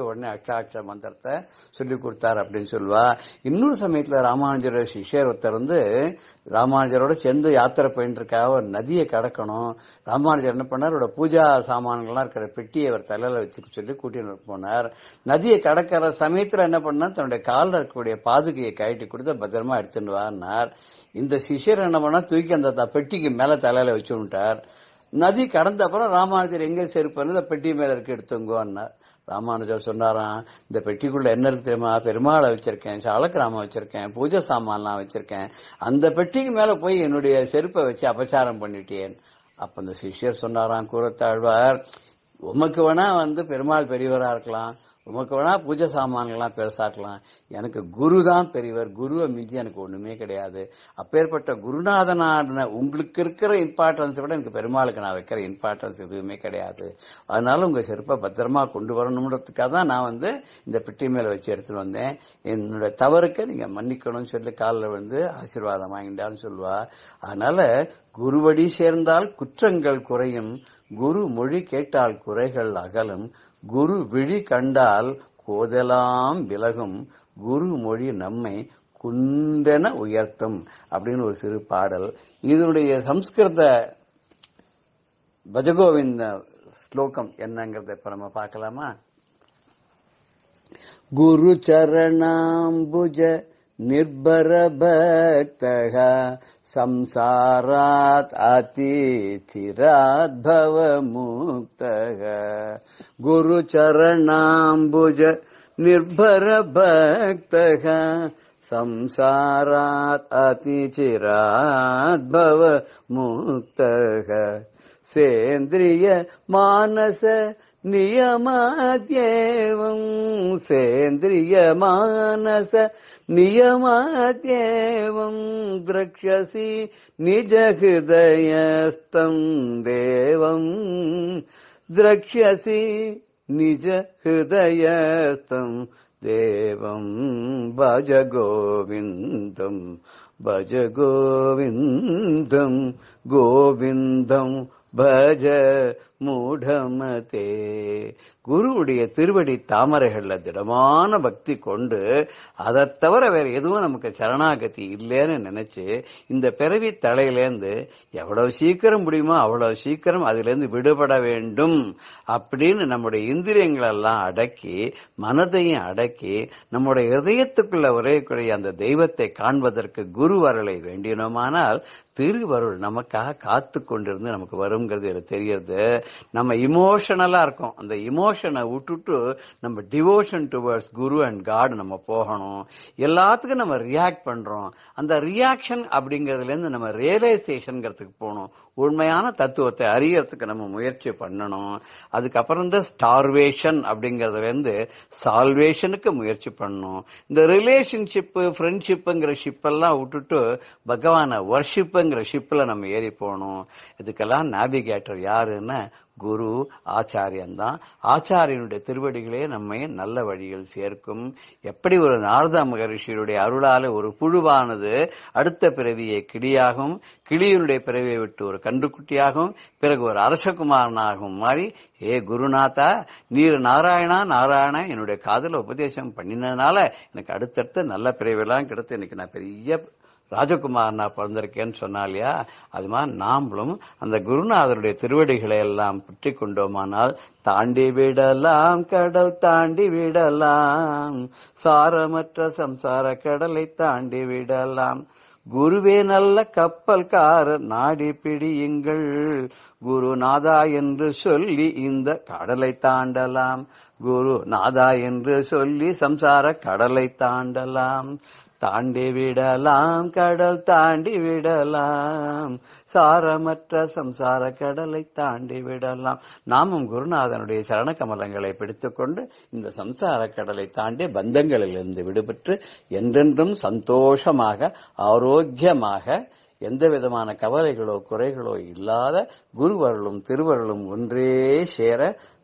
உடனே அஷ்டாட்சர மந்திரத்தை சொல்லி கொடுத்தார் அப்படின்னு சொல்லுவா. இன்னொரு சமயத்துல ராமானுஜரோட சிஷ்யர் ஒருத்தர் வந்து ராமானுஜரோட சேர்ந்து யாத்திரை போயிட்டு இருக்கா, ஒரு நதியை கடக்கணும். ராமானுஜர் என்ன பண்ணார், அவரோட பூஜா சாமான்கள்லாம் இருக்கிற பெட்டியை அவர் தலையில வச்சு சொல்லி கூட்டிட்டு போனார். நதியை கடக்கிற சமயத்துல என்ன பண்ணா, தன்னுடைய காலில் இருக்கக்கூடிய பாதுகையை கழட்டி கொடுத்து பத்திரமா எடுத்துட்டு வார். இந்த சிஷ்யர் என்ன பண்ணா, தூக்கி அந்த பெட்டிக்கு மேல தலையில வச்சு விட்டார். நதி கடந்த அப்புறம் ராமானுஜர் எங்க செருப்பு பெட்டி மேல இருக்கு எடுத்துங்கோன்னார். ராமானுஜர் சொன்னாராம், இந்த பெட்டிக்குள்ள என்ன இருக்கு தெரியுமா, பெருமாளை வச்சிருக்கேன், சாலக்கிராமம் வச்சிருக்கேன், பூஜை சாமான்லாம் வச்சிருக்கேன், அந்த பெட்டிக்கு மேல போய் என்னுடைய செருப்பை வச்சு அபச்சாரம் பண்ணிட்டேன். அப்ப இந்த சிஷ்யர் சொன்னாராம், கூறத்தாழ்வார், உமக்கு வேணா வந்து பெருமாள் பெரியவரா இருக்கலாம், உமக்கு வேணா பூஜை சாமான்கள்லாம் பெருசாக்கலாம், எனக்கு குரு தான் பெரியவர், குருவை மிஞ்சி எனக்கு ஒண்ணுமே கிடையாது. அப்பேற்பட்ட குருநாதனான உங்களுக்கு இருக்கிற இம்பார்ட்டன்ஸை விட எனக்கு பெருமாளுக்கு நான் வைக்கிற இம்பார்ட்டன்ஸ் எதுவுமே கிடையாது. அதனால உங்க செருப்பை பத்திரமா கொண்டு வரணும்ன்றதுக்காக தான் நான் வந்து இந்த பெட்டி மேல வச்சு எடுத்துட்டு வந்தேன். என்னோட தவறுக்கு நீங்க மன்னிக்கணும்னு சொல்லி காலில் வந்து ஆசீர்வாதம் வாங்கிட்டான்னு சொல்லுவா. அதனால குருவடி சேர்ந்தால் குற்றங்கள் குறையும், குரு மொழி கேட்டால் குறைகள் அகலும், குரு விழி கண்டால் கோதெல்லாம் விலகும், குரு மொழி நம்மை குந்தென உயர்த்தும் அப்படின்னு ஒரு சிறு பாடல். இதனுடைய சம்ஸ்கிருத பஜகோவிந்த ஸ்லோகம் என்னங்கறத இப்ப நம்ம பார்க்கலாமா? குரு சரணாம்புஜ நிர்பர பக்தக சம்சாராத் அதிசிராத் பவ முக்தக. குரு சரணாம்புஜ நிர்பர பக்தக சம்சாராத் அதிசிராத் பவ முக்தக. சேந்திரிய மானச நியமாத்யேவம் சேந்திரிய மானச நியமாத்யேவம் த்ரக்ஷசி நிஜ ஹிருதயஸ்தம் தேவம் த்ரக்ஷசி நிஜ ஹிருதயஸ்தம் தேவம் பஜ கோவிந்தம் பஜ கோவிந்தம் கோவிந்தம் பஜ மூடமதே. குருவுடைய திருவடி தாமரைகள்ல திடமான பக்தி கொண்டு அதை தவிர வேற எதுவும் நமக்கு சரணாகதி இல்லைன்னு நினைச்சு இந்த பிறவி தலையிலேருந்து எவ்வளவு சீக்கிரம் முடியுமோ அவ்வளவு சீக்கிரம் அதுல இருந்து விடுபட வேண்டும் அப்படின்னு நம்முடைய இந்திரியங்கள் எல்லாம் அடக்கி மனதையும் அடக்கி நம்முடைய இதயத்துக்குள்ள உரையக்கூடிய அந்த தெய்வத்தை காண்பதற்கு குரு வரலை வேண்டினோமானால் திருவருள் நமக்காக காத்து கொண்டிருந்து நமக்கு வருங்கிறது எனக்கு தெரியறது. நம்ம இமோஷனலா இருக்கோம், அந்த இமோஷனை விட்டுட்டு நம்ம devotion towards guru and god நம்ம போகணும். எல்லாத்துக்கும் நம்ம ரியாக்ட் பண்றோம், அந்த ரியாக்ஷன் அப்படிங்கறதுல இருந்து நம்ம ரியலைசேஷன்ங்கிறதுக்கு போகணும். உண்மையான தத்துவத்தை அறியறதுக்கு நம்ம முயற்சி பண்ணணும். அதுக்கப்புறம் இந்த ஸ்டார்வேஷன் அப்படிங்கறதுல இருந்து சால்வேஷனுக்கு முயற்சி பண்ணணும். இந்த ரிலேஷன்ஷிப் ஃப்ரெண்ட்ஷிப்புங்கிற ஷிப் எல்லாம் விட்டுட்டு பகவான வர்ஷிப்புங்கிற ஷிப்ல நம்ம ஏறி போகணும். இதுக்கெல்லாம் நேவிகேட்டர் யாருன்னா குரு ஆச்சாரியன் தான். ஆச்சாரியனுடைய திருவடிகளே நம்மை நல்ல வழியில் சேர்க்கும். எப்படி ஒரு நாரத மகரிஷியுடைய அருளால ஒரு புழுவானது அடுத்த பிறவியை கிளியாகும், கிளியினுடைய பிறவியை விட்டு ஒரு கன்றுக்குட்டியாகும், பிறகு ஒரு அரசகுமாரனாகும் மாறி, ஏ குருநாதா நீர் நாராயணா நாராயணா என்னுடைய காதல உபதேசம் பண்ணினதுனால எனக்கு அடுத்தடுத்த நல்ல பிறவியெல்லாம் கிடைத்து இன்னைக்கு நான் பெரிய ராஜகுமார் நான் பிறந்திருக்கேன்னு சொன்னா இல்லையா, அது மாதிரி நாமளும் அந்த குருநாதருடைய திருவடிகளை எல்லாம் பற்றி கொண்டோமானால் தாண்டி விடலாம் கடல் தாண்டி விடலாம், சாரமற்ற சம்சார கடலை தாண்டி விடலாம். குருவே நல்ல கப்பல்காரர் நாடி பிடியுங்கள், குருநாதா என்று சொல்லி இந்த கடலை தாண்டலாம், குருநாதா என்று சொல்லி சம்சார கடலை தாண்டலாம். தாண்டி விடலாம் கடல் தாண்டி விடலாம், சாரமற்ற சம்சார கடலை தாண்டி விடலாம். நாமும் குருநாதனுடைய சரண கமலங்களை பிடித்துக்கொண்டு இந்த சம்சார கடலை தாண்டி பந்தங்களிலிருந்து விடுபட்டு என்றென்றும் சந்தோஷமாக ஆரோக்கியமாக எந்த விதமான கவலைகளோ குறைகளோ இல்லாத குருவருளும் திருவருளும் ஒன்றே சேர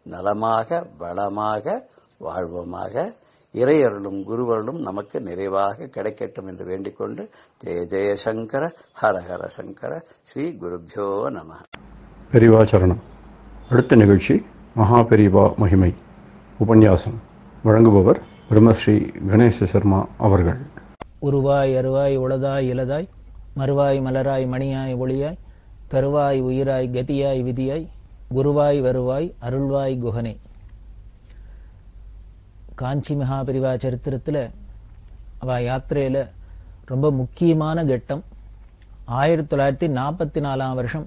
நலமாக வளமாக வாழ்வோமாக. இறையருளும் குருவருளும் நமக்கு நிறைவாக கிடைக்கட்டும் என்று வேண்டிக் கொண்டு ஜெய ஜெயசங்கர ஹரஹர சங்கர ஸ்ரீ குருப்யோ நம. பெரிவா சரணம். அடுத்த நிகழ்ச்சி மகா பெரிவா மகிமை உபன்யாசம். வழங்குபவர் பிரம்மஸ்ரீ கணேச சர்மா அவர்கள். உருவாய் அருவாய் உளதாய் இலதாய் மறுவாய் மலராய் மணியாய் ஒளியாய் கருவாய் உயிராய் கதியாய் விதியாய் குருவாய் வருவாய் அருள்வாய் குஹனே. காஞ்சி மகாபரிவா சரித்திரத்தில் அவ யாத்திரையில் ரொம்ப முக்கியமான கட்டம் ஆயிரத்தி தொள்ளாயிரத்தி நாற்பத்தி நாலாம் வருஷம்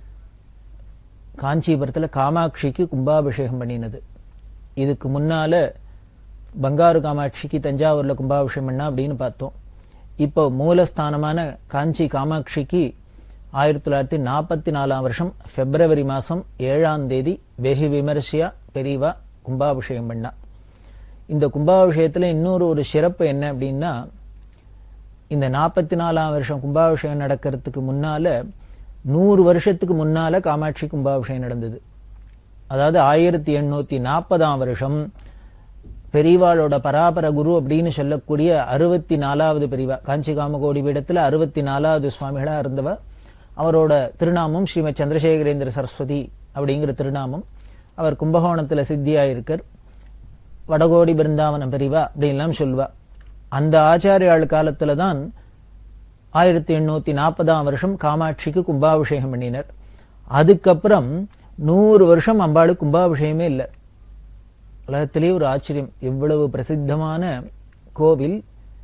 காஞ்சிபுரத்தில் காமாட்சிக்கு கும்பாபிஷேகம் பண்ணினது. இதுக்கு முன்னால பங்காரு காமாட்சிக்கு தஞ்சாவூரில் கும்பாபிஷேகம் பண்ணா அப்படின்னு பார்த்தோம். இப்போ மூலஸ்தானமான காஞ்சி காமாட்சிக்கு ஆயிரத்தி தொள்ளாயிரத்தி நாற்பத்தி நாலாம் வருஷம் பிப்ரவரி மாதம் ஏழாம் தேதி வெகு விமரிசையா பெரியவா கும்பாபிஷேகம் பண்ணா. இந்த கும்பாபிஷேகத்தில் இன்னொரு ஒரு சிறப்பு என்ன அப்படின்னா, இந்த நாற்பத்தி நாலாம் வருஷம் கும்பாபிஷேகம் நடக்கிறதுக்கு முன்னால நூறு வருஷத்துக்கு முன்னால காமாட்சி கும்பாபிஷேகம் நடந்தது. அதாவது ஆயிரத்தி எண்ணூத்தி நாற்பதாம் வருஷம் பெரியவாளோட பராபர குரு அப்படின்னு சொல்லக்கூடிய அறுபத்தி நாலாவது பெரியவா, காஞ்சி காமகோடி பீடத்துல அறுபத்தி நாலாவது சுவாமிகளா இருந்தவ. அவரோட திருநாமம் ஸ்ரீமத் சந்திரசேகரேந்திர சரஸ்வதி அப்படிங்கிற திருநாமம். அவர் கும்பகோணத்துல சித்தியாயிருக்கார். வடகோடி பிருந்தாவனம் பெரியவா அப்படின்லாம் சொல்லுவா. அந்த ஆச்சாரியாள் காலத்துல தான் ஆயிரத்தி எண்ணூத்தி நாற்பதாம் வருஷம் காமாட்சிக்கு கும்பாபிஷேகம் பண்ணினர். அதுக்கப்புறம் நூறு வருஷம் அம்பாளுக்கு கும்பாபிஷேகமே இல்லை. உலகத்திலே ஒரு ஆச்சரியம், இவ்வளவு பிரசித்தமான கோவில்,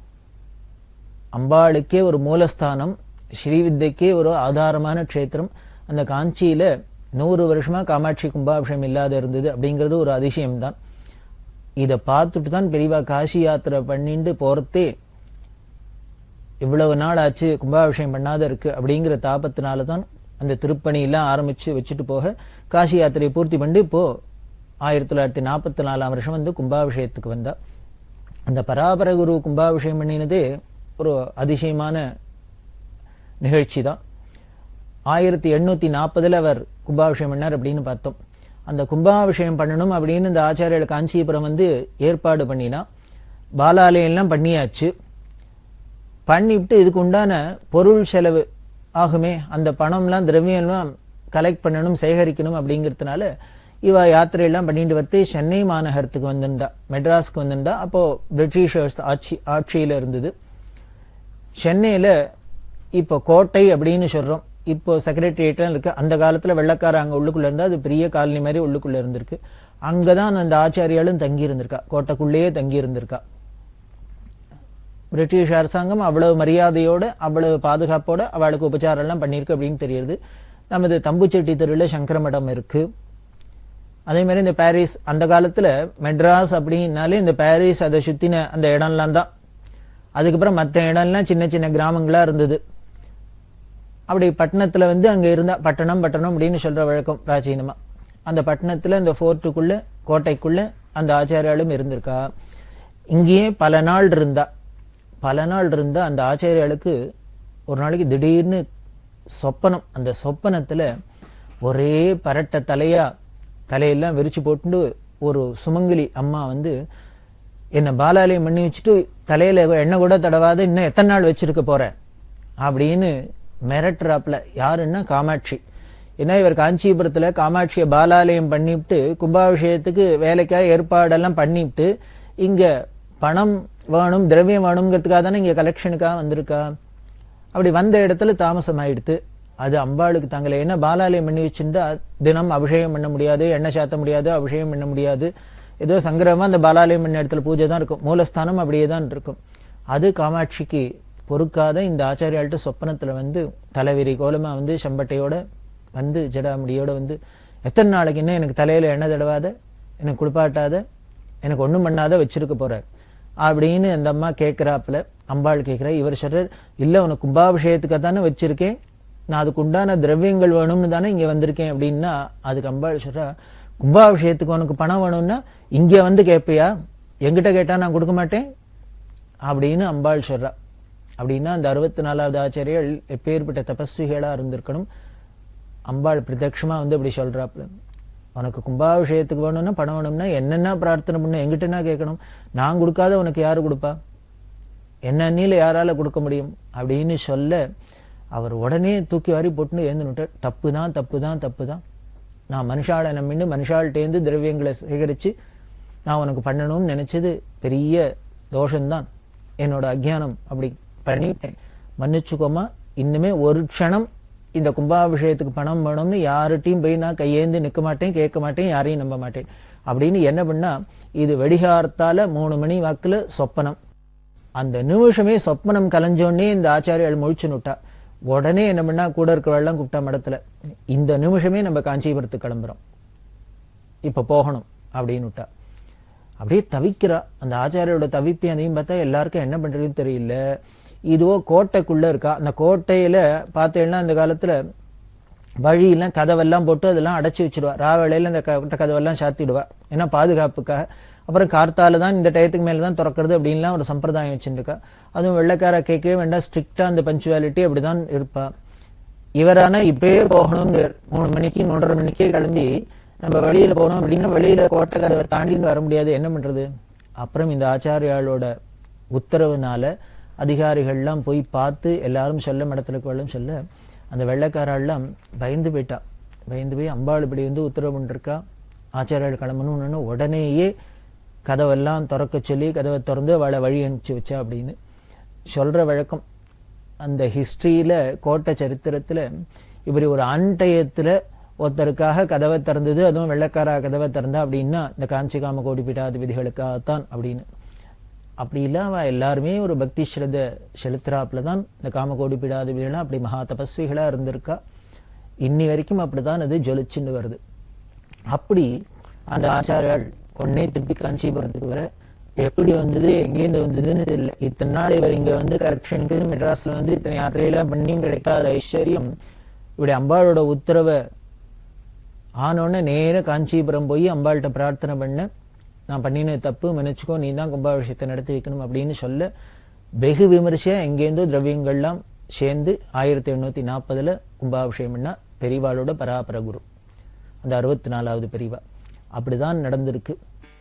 அம்பாளுக்கே ஒரு மூலஸ்தானம், ஸ்ரீவித்தைக்கே ஒரு ஆதாரமான க்ஷேத்திரம், அந்த காஞ்சியில நூறு வருஷமா காமாட்சி கும்பாபிஷேகம் இல்லாத இருந்தது அப்படிங்கிறது ஒரு அதிசயம்தான். இதை பார்த்துட்டு தான் பெரியவா காசி யாத்திரை பண்ணிட்டு போறதே இவ்வளவு நாள் ஆச்சு கும்பாபிஷேகம் பண்ணாத இருக்கு அப்படிங்கிற தாபத்தினால தான் அந்த திருப்பணியெல்லாம் ஆரம்பிச்சு வச்சுட்டு போக காசி யாத்திரையை பூர்த்தி பண்ணி இப்போ ஆயிரத்தி தொள்ளாயிரத்தி நாற்பத்தி நாலாம் வருஷம் வந்து கும்பாபிஷேகத்துக்கு வந்தா. அந்த பராபர குரு கும்பாபிஷேகம் பண்ணினதே ஒரு அதிசயமான நிகழ்ச்சி தான். ஆயிரத்தி எண்ணூத்தி நாற்பதுல அவர் கும்பாபிஷேகம் பண்ணார் அப்படின்னு பார்த்தோம். அந்த கும்பாபிஷேகம் பண்ணணும் அப்படின்னு இந்த ஆச்சாரியர் காஞ்சிபுரம் வந்து ஏற்பாடு பண்ணினா, பாலாலயம்லாம் பண்ணியாச்சு. பண்ணிவிட்டு இதுக்கு உண்டான பொருள் செலவு ஆகுமே, அந்த பணம்லாம் திரவியம்லாம் கலெக்ட் பண்ணணும், சேகரிக்கணும் அப்படிங்கிறதுனால இவ யாத்திரையெல்லாம் பண்ணிட்டு வந்து சென்னை மாநகரத்துக்கு வந்திருந்தா, மெட்ராஸ்க்கு வந்திருந்தா. அப்போ பிரிட்டிஷர்ஸ் ஆட்சி ஆட்சியில இருந்தது. சென்னையில இப்போ கோட்டை அப்படின்னு சொல்றோம், இப்போ செக்ரட்டரியேட்லாம் இருக்கு. அந்த காலத்துல வெள்ளக்கார அங்க உள்ளுக்குள்ள இருந்தா அது பெரிய காலனி மாதிரி உள்ளுக்குள்ள இருந்திருக்கு. அங்கதான் அந்த ஆச்சாரியாலும் தங்கி இருந்திருக்கா, கோட்டைக்குள்ளேயே தங்கி இருந்திருக்கா. பிரிட்டிஷ் அரசாங்கம் அவ்வளவு மரியாதையோட அவ்வளவு பாதுகாப்போட அவளுக்கு உபச்சாரம் எல்லாம் பண்ணிருக்கு அப்படின்னு தெரியுது. நமது தம்புச்செட்டி தெருவில் சங்கரமடம் இருக்கு. அதே மாதிரி இந்த பாரிஸ், அந்த காலத்துல மெட்ராஸ் அப்படின்னாலே இந்த பாரிஸ் அதை சுத்தின அந்த இடம்லாம் தான். அதுக்கப்புறம் மற்ற இடம்லாம் சின்ன சின்ன கிராமங்களா இருந்தது. அப்படி பட்டணத்துல வந்து அங்க இருந்தா, பட்டணம் பட்டணம் அப்படின்னு சொல்ற வழக்கம் பிராச்சீனமா. அந்த பட்டணத்துல இந்த ஃபோர்ட்டுக்குள்ள கோட்டைக்குள்ள அந்த ஆச்சாரியாலும் இருந்திருக்கா. இங்கேயே பல நாள் இருந்தா பல நாள் இருந்தா அந்த ஆச்சாரியாளுக்கு ஒரு நாளைக்கு திடீர்னு சொப்பனம். அந்த சொப்பனத்துல ஒரே பரட்ட தலையா தலையெல்லாம் விரிச்சு போட்டு ஒரு சுமங்கலி அம்மா வந்து என்ன பாலாலயம் பண்ணி வச்சுட்டு தலையில எண்ணெய் கூட தடவாத இன்னும் எத்தனை நாள் வச்சிருக்க போற அப்படின்னு மிரட்டுறாப்புல. யாருன்னா காமாட்சி. ஏன்னா இவர் காஞ்சிபுரத்துல காமாட்சியை பாலாலயம் பண்ணிவிட்டு கும்பாபிஷேகத்துக்கு வேலைக்காக ஏற்பாடெல்லாம் பண்ணிவிட்டு இங்க பணம் வேணும் திரவியம் வேணுங்கிறதுக்காக தானே இங்க கலெக்ஷனுக்காக வந்திருக்கா. அப்படி வந்த இடத்துல தாமசம் ஆயிடுத்து. அது அம்பாளுக்கு தங்களை என்ன பாலாலயம் பண்ணி வச்சிருந்தா தினம் அபிஷேகம் பண்ண முடியாது, எண்ணெய் சாத்த முடியாது, அபிஷேகம் பண்ண முடியாது. ஏதோ சங்கரமா அந்த பாலாலயம் பண்ண இடத்துல பூஜை தான் இருக்கும், மூலஸ்தானம் அப்படியே தான் இருக்கும். அது காமாட்சிக்கு பொறுக்காத இந்த ஆச்சாரியாள்கிட்ட சொப்பனத்துல வந்து தலைவிரி கோலமா வந்து செம்பட்டையோட வந்து ஜடாமுடியோட வந்து எத்தனை நாளைக்கு என்ன எனக்கு தலையில எண்ணெய் தடவாத, எனக்கு குளிப்பாட்டாத, எனக்கு ஒண்ணும் பண்ணாத வச்சிருக்க போற அப்படின்னு அந்த அம்மா கேட்கிறாப்புல. அம்பாள் கேட்கிற. இவர் சொல்றார், இல்ல உனக்கு கும்பாபிஷேகத்துக்காக தானே வச்சிருக்கேன், நான் அதுக்கு உண்டான திரவியங்கள் வேணும்னு தானே இங்க வந்திருக்கேன் அப்படின்னா அதுக்கு அம்பாள் சொல்றா, கும்பாபிஷேகத்துக்கு உனக்கு பணம் வேணும்னா இங்க வந்து கேட்பியா, எங்கிட்ட கேட்டா நான் கொடுக்க மாட்டேன் அப்படின்னு அம்பாள் சொல்றா. அப்படின்னா அந்த அறுபத்தி நாலாவது ஆச்சாரியர் எப்பேற்பட்ட தபஸ்விகளா இருந்திருக்கணும். அம்பாள் பிரத்யட்சமா வந்து அப்படி சொல்றாப்புல, உனக்கு கும்பாபிஷேகத்துக்கு வேணும்னா பணம் வேணும்னா என்னென்ன பிரார்த்தனை பண்ண எங்கிட்டனா கேட்கணும், நான் கொடுக்காத உனக்கு யாரு கொடுப்பா, என்ன நீல யாரால கொடுக்க முடியும் அப்படின்னு சொல்ல அவர் உடனே தூக்கி வாரி போட்டுன்னு ஏந்துட்டார். தப்பு தான் தப்பு தான் தப்பு தான், நான் மனுஷாளை நம்பின்னு மனுஷாள்கிட்டேருந்து திரவியங்களை சேகரிச்சு நான் உனக்கு பண்ணணும்னு நினைச்சது பெரிய தோஷம்தான், என்னோட அஜ்ஞானம், அப்படி பண்ணிட்டேன், மன்னிச்சுக்கோமா, இன்னுமே ஒரு க்ஷணம் இந்த கும்பாபிஷேகத்துக்கு பணம் வேணும்னு யார்கிட்டையும் போய் நான் கையேந்து நிற்க மாட்டேன், கேட்க மாட்டேன், யாரையும் நம்ப மாட்டேன் அப்படின்னு என்ன பண்ணா, இது வெடிகாரத்தால மூணு மணி வாக்குல சொப்பனம். அந்த நிமிஷமே சொப்பனம் கலைஞ்சோடனே இந்த ஆச்சாரியால் முழிச்சு நுட்டா. உடனே என்ன பண்ணா, கூட இருக்கிறவெல்லாம் கூப்பிட்டா மடத்துல, இந்த நிமிஷமே நம்ம காஞ்சிபுரத்துக்கு கிளம்புறோம், இப்ப போகணும் அப்படின்னு விட்டா. அப்படியே தவிக்கிறா. அந்த ஆச்சாரியோட தவிப்பி அதையும் பார்த்தா எல்லாருக்கும் என்ன பண்றதுன்னு தெரியல. இதுவோ கோட்டைக்குள்ள இருக்கா. அந்த கோட்டையில பார்த்தேன்னா அந்த காலத்துல வழியெல்லாம் கதவெல்லாம் போட்டு அதெல்லாம் அடைச்சி வச்சிடுவா. ராவேளையில அந்த கதவெல்லாம் சாத்திடுவா, ஏன்னா பாதுகாப்புக்காக. அப்புறம் கார்த்தால தான் இந்த டயத்துக்கு மேலதான் திறக்கிறது அப்படின்லாம் ஒரு சம்பிரதாயம் வச்சுருக்கா. அதுவும் வெள்ளைக்கார கேட்கவே வேண்டாம், ஸ்ட்ரிக்டா அந்த பஞ்சுவாலிட்டி அப்படிதான் இருப்பா. இவரானா இப்பயே போகணும், மூணு மணிக்கு மூன்றரை மணிக்கே கிளம்பி நம்ம வெளியில போனோம் அப்படின்னா வெளியில கோட்டை கதவை தாண்டின்னு வர முடியாது, என்ன பண்றது? அப்புறம் இந்த ஆச்சாரியாளோட உத்தரவுனால அதிகாரிகள்லாம் போய் பார்த்து எல்லாரும் சொல்ல, மடத்திற்கு சொல்ல, அந்த வெள்ளைக்காரெல்லாம் பயந்து போயிட்டா. பயந்து போய் அம்பாள் இப்படி வந்து உத்தரவு பண்ணிருக்கா, ஆச்சாரியால் கிளம்பணும்னு உடனேயே கதவெல்லாம் திறக்க சொல்லி கதவை திறந்து அவளை வழி அனுப்பிச்சு வச்சா அப்படின்னு சொல்ற வழக்கம். அந்த ஹிஸ்டரியில கோட்டை சரித்திரத்துல இப்படி ஒரு அன்டயத்துல ஒருத்தருக்காக கதவை திறந்தது, அதுவும் வெள்ளைக்காரா கதவை திறந்தா அப்படின்னா இந்த காஞ்சி காம கோடி பீடாதிபதிகளுக்காகத்தான் அப்படின்னு. அப்படி இல்லாம எல்லாருமே ஒரு பக்தி ஸ்ரத்த செலுத்துறாப்புலதான் இந்த காமகோடி பீடாதிபதிகள்லாம் அப்படி மகா தபஸ்விகளா இருந்திருக்கா. இன்னி வரைக்கும் அப்படிதான் அது ஜொலிச்சுன்னு வருது. அப்படி அந்த ஆச்சாரியால் உடனே திருப்பி காஞ்சிபுரத்துக்கு வர, எப்படி வந்தது எங்கேருந்து வந்ததுன்னு தெரியல. இத்தனை நாள் இவர் இங்க வந்து கரெக்ஷனுக்கு மெட்ராஸ்ல வந்து இத்தனை யாத்திரையெல்லாம் பண்ணியும் கிடைக்காத ஐஸ்வர்யம் இப்படி அம்பாளோட உத்தரவை ஆனோடனே நேர காஞ்சிபுரம் போய் அம்பாள்கிட்ட பிரார்த்தனை பண்ண, நான் பண்ணின தப்பு மன்னிச்சுக்கோ, நீ தான் கும்பாபிஷேகத்தை நடத்தி வைக்கணும் அப்படின்னு சொல்ல, வெகு விமர்சையா எங்கேருந்தோ திரவியங்கள்லாம் சேர்ந்து ஆயிரத்தி எண்ணூத்தி நாற்பதுல கும்பாபிஷேகம் பண்ணா பெரியவாளோட பராபர குரு, அந்த அறுபத்தி நாலாவது பெரியவா. அப்படிதான் நடந்திருக்கு.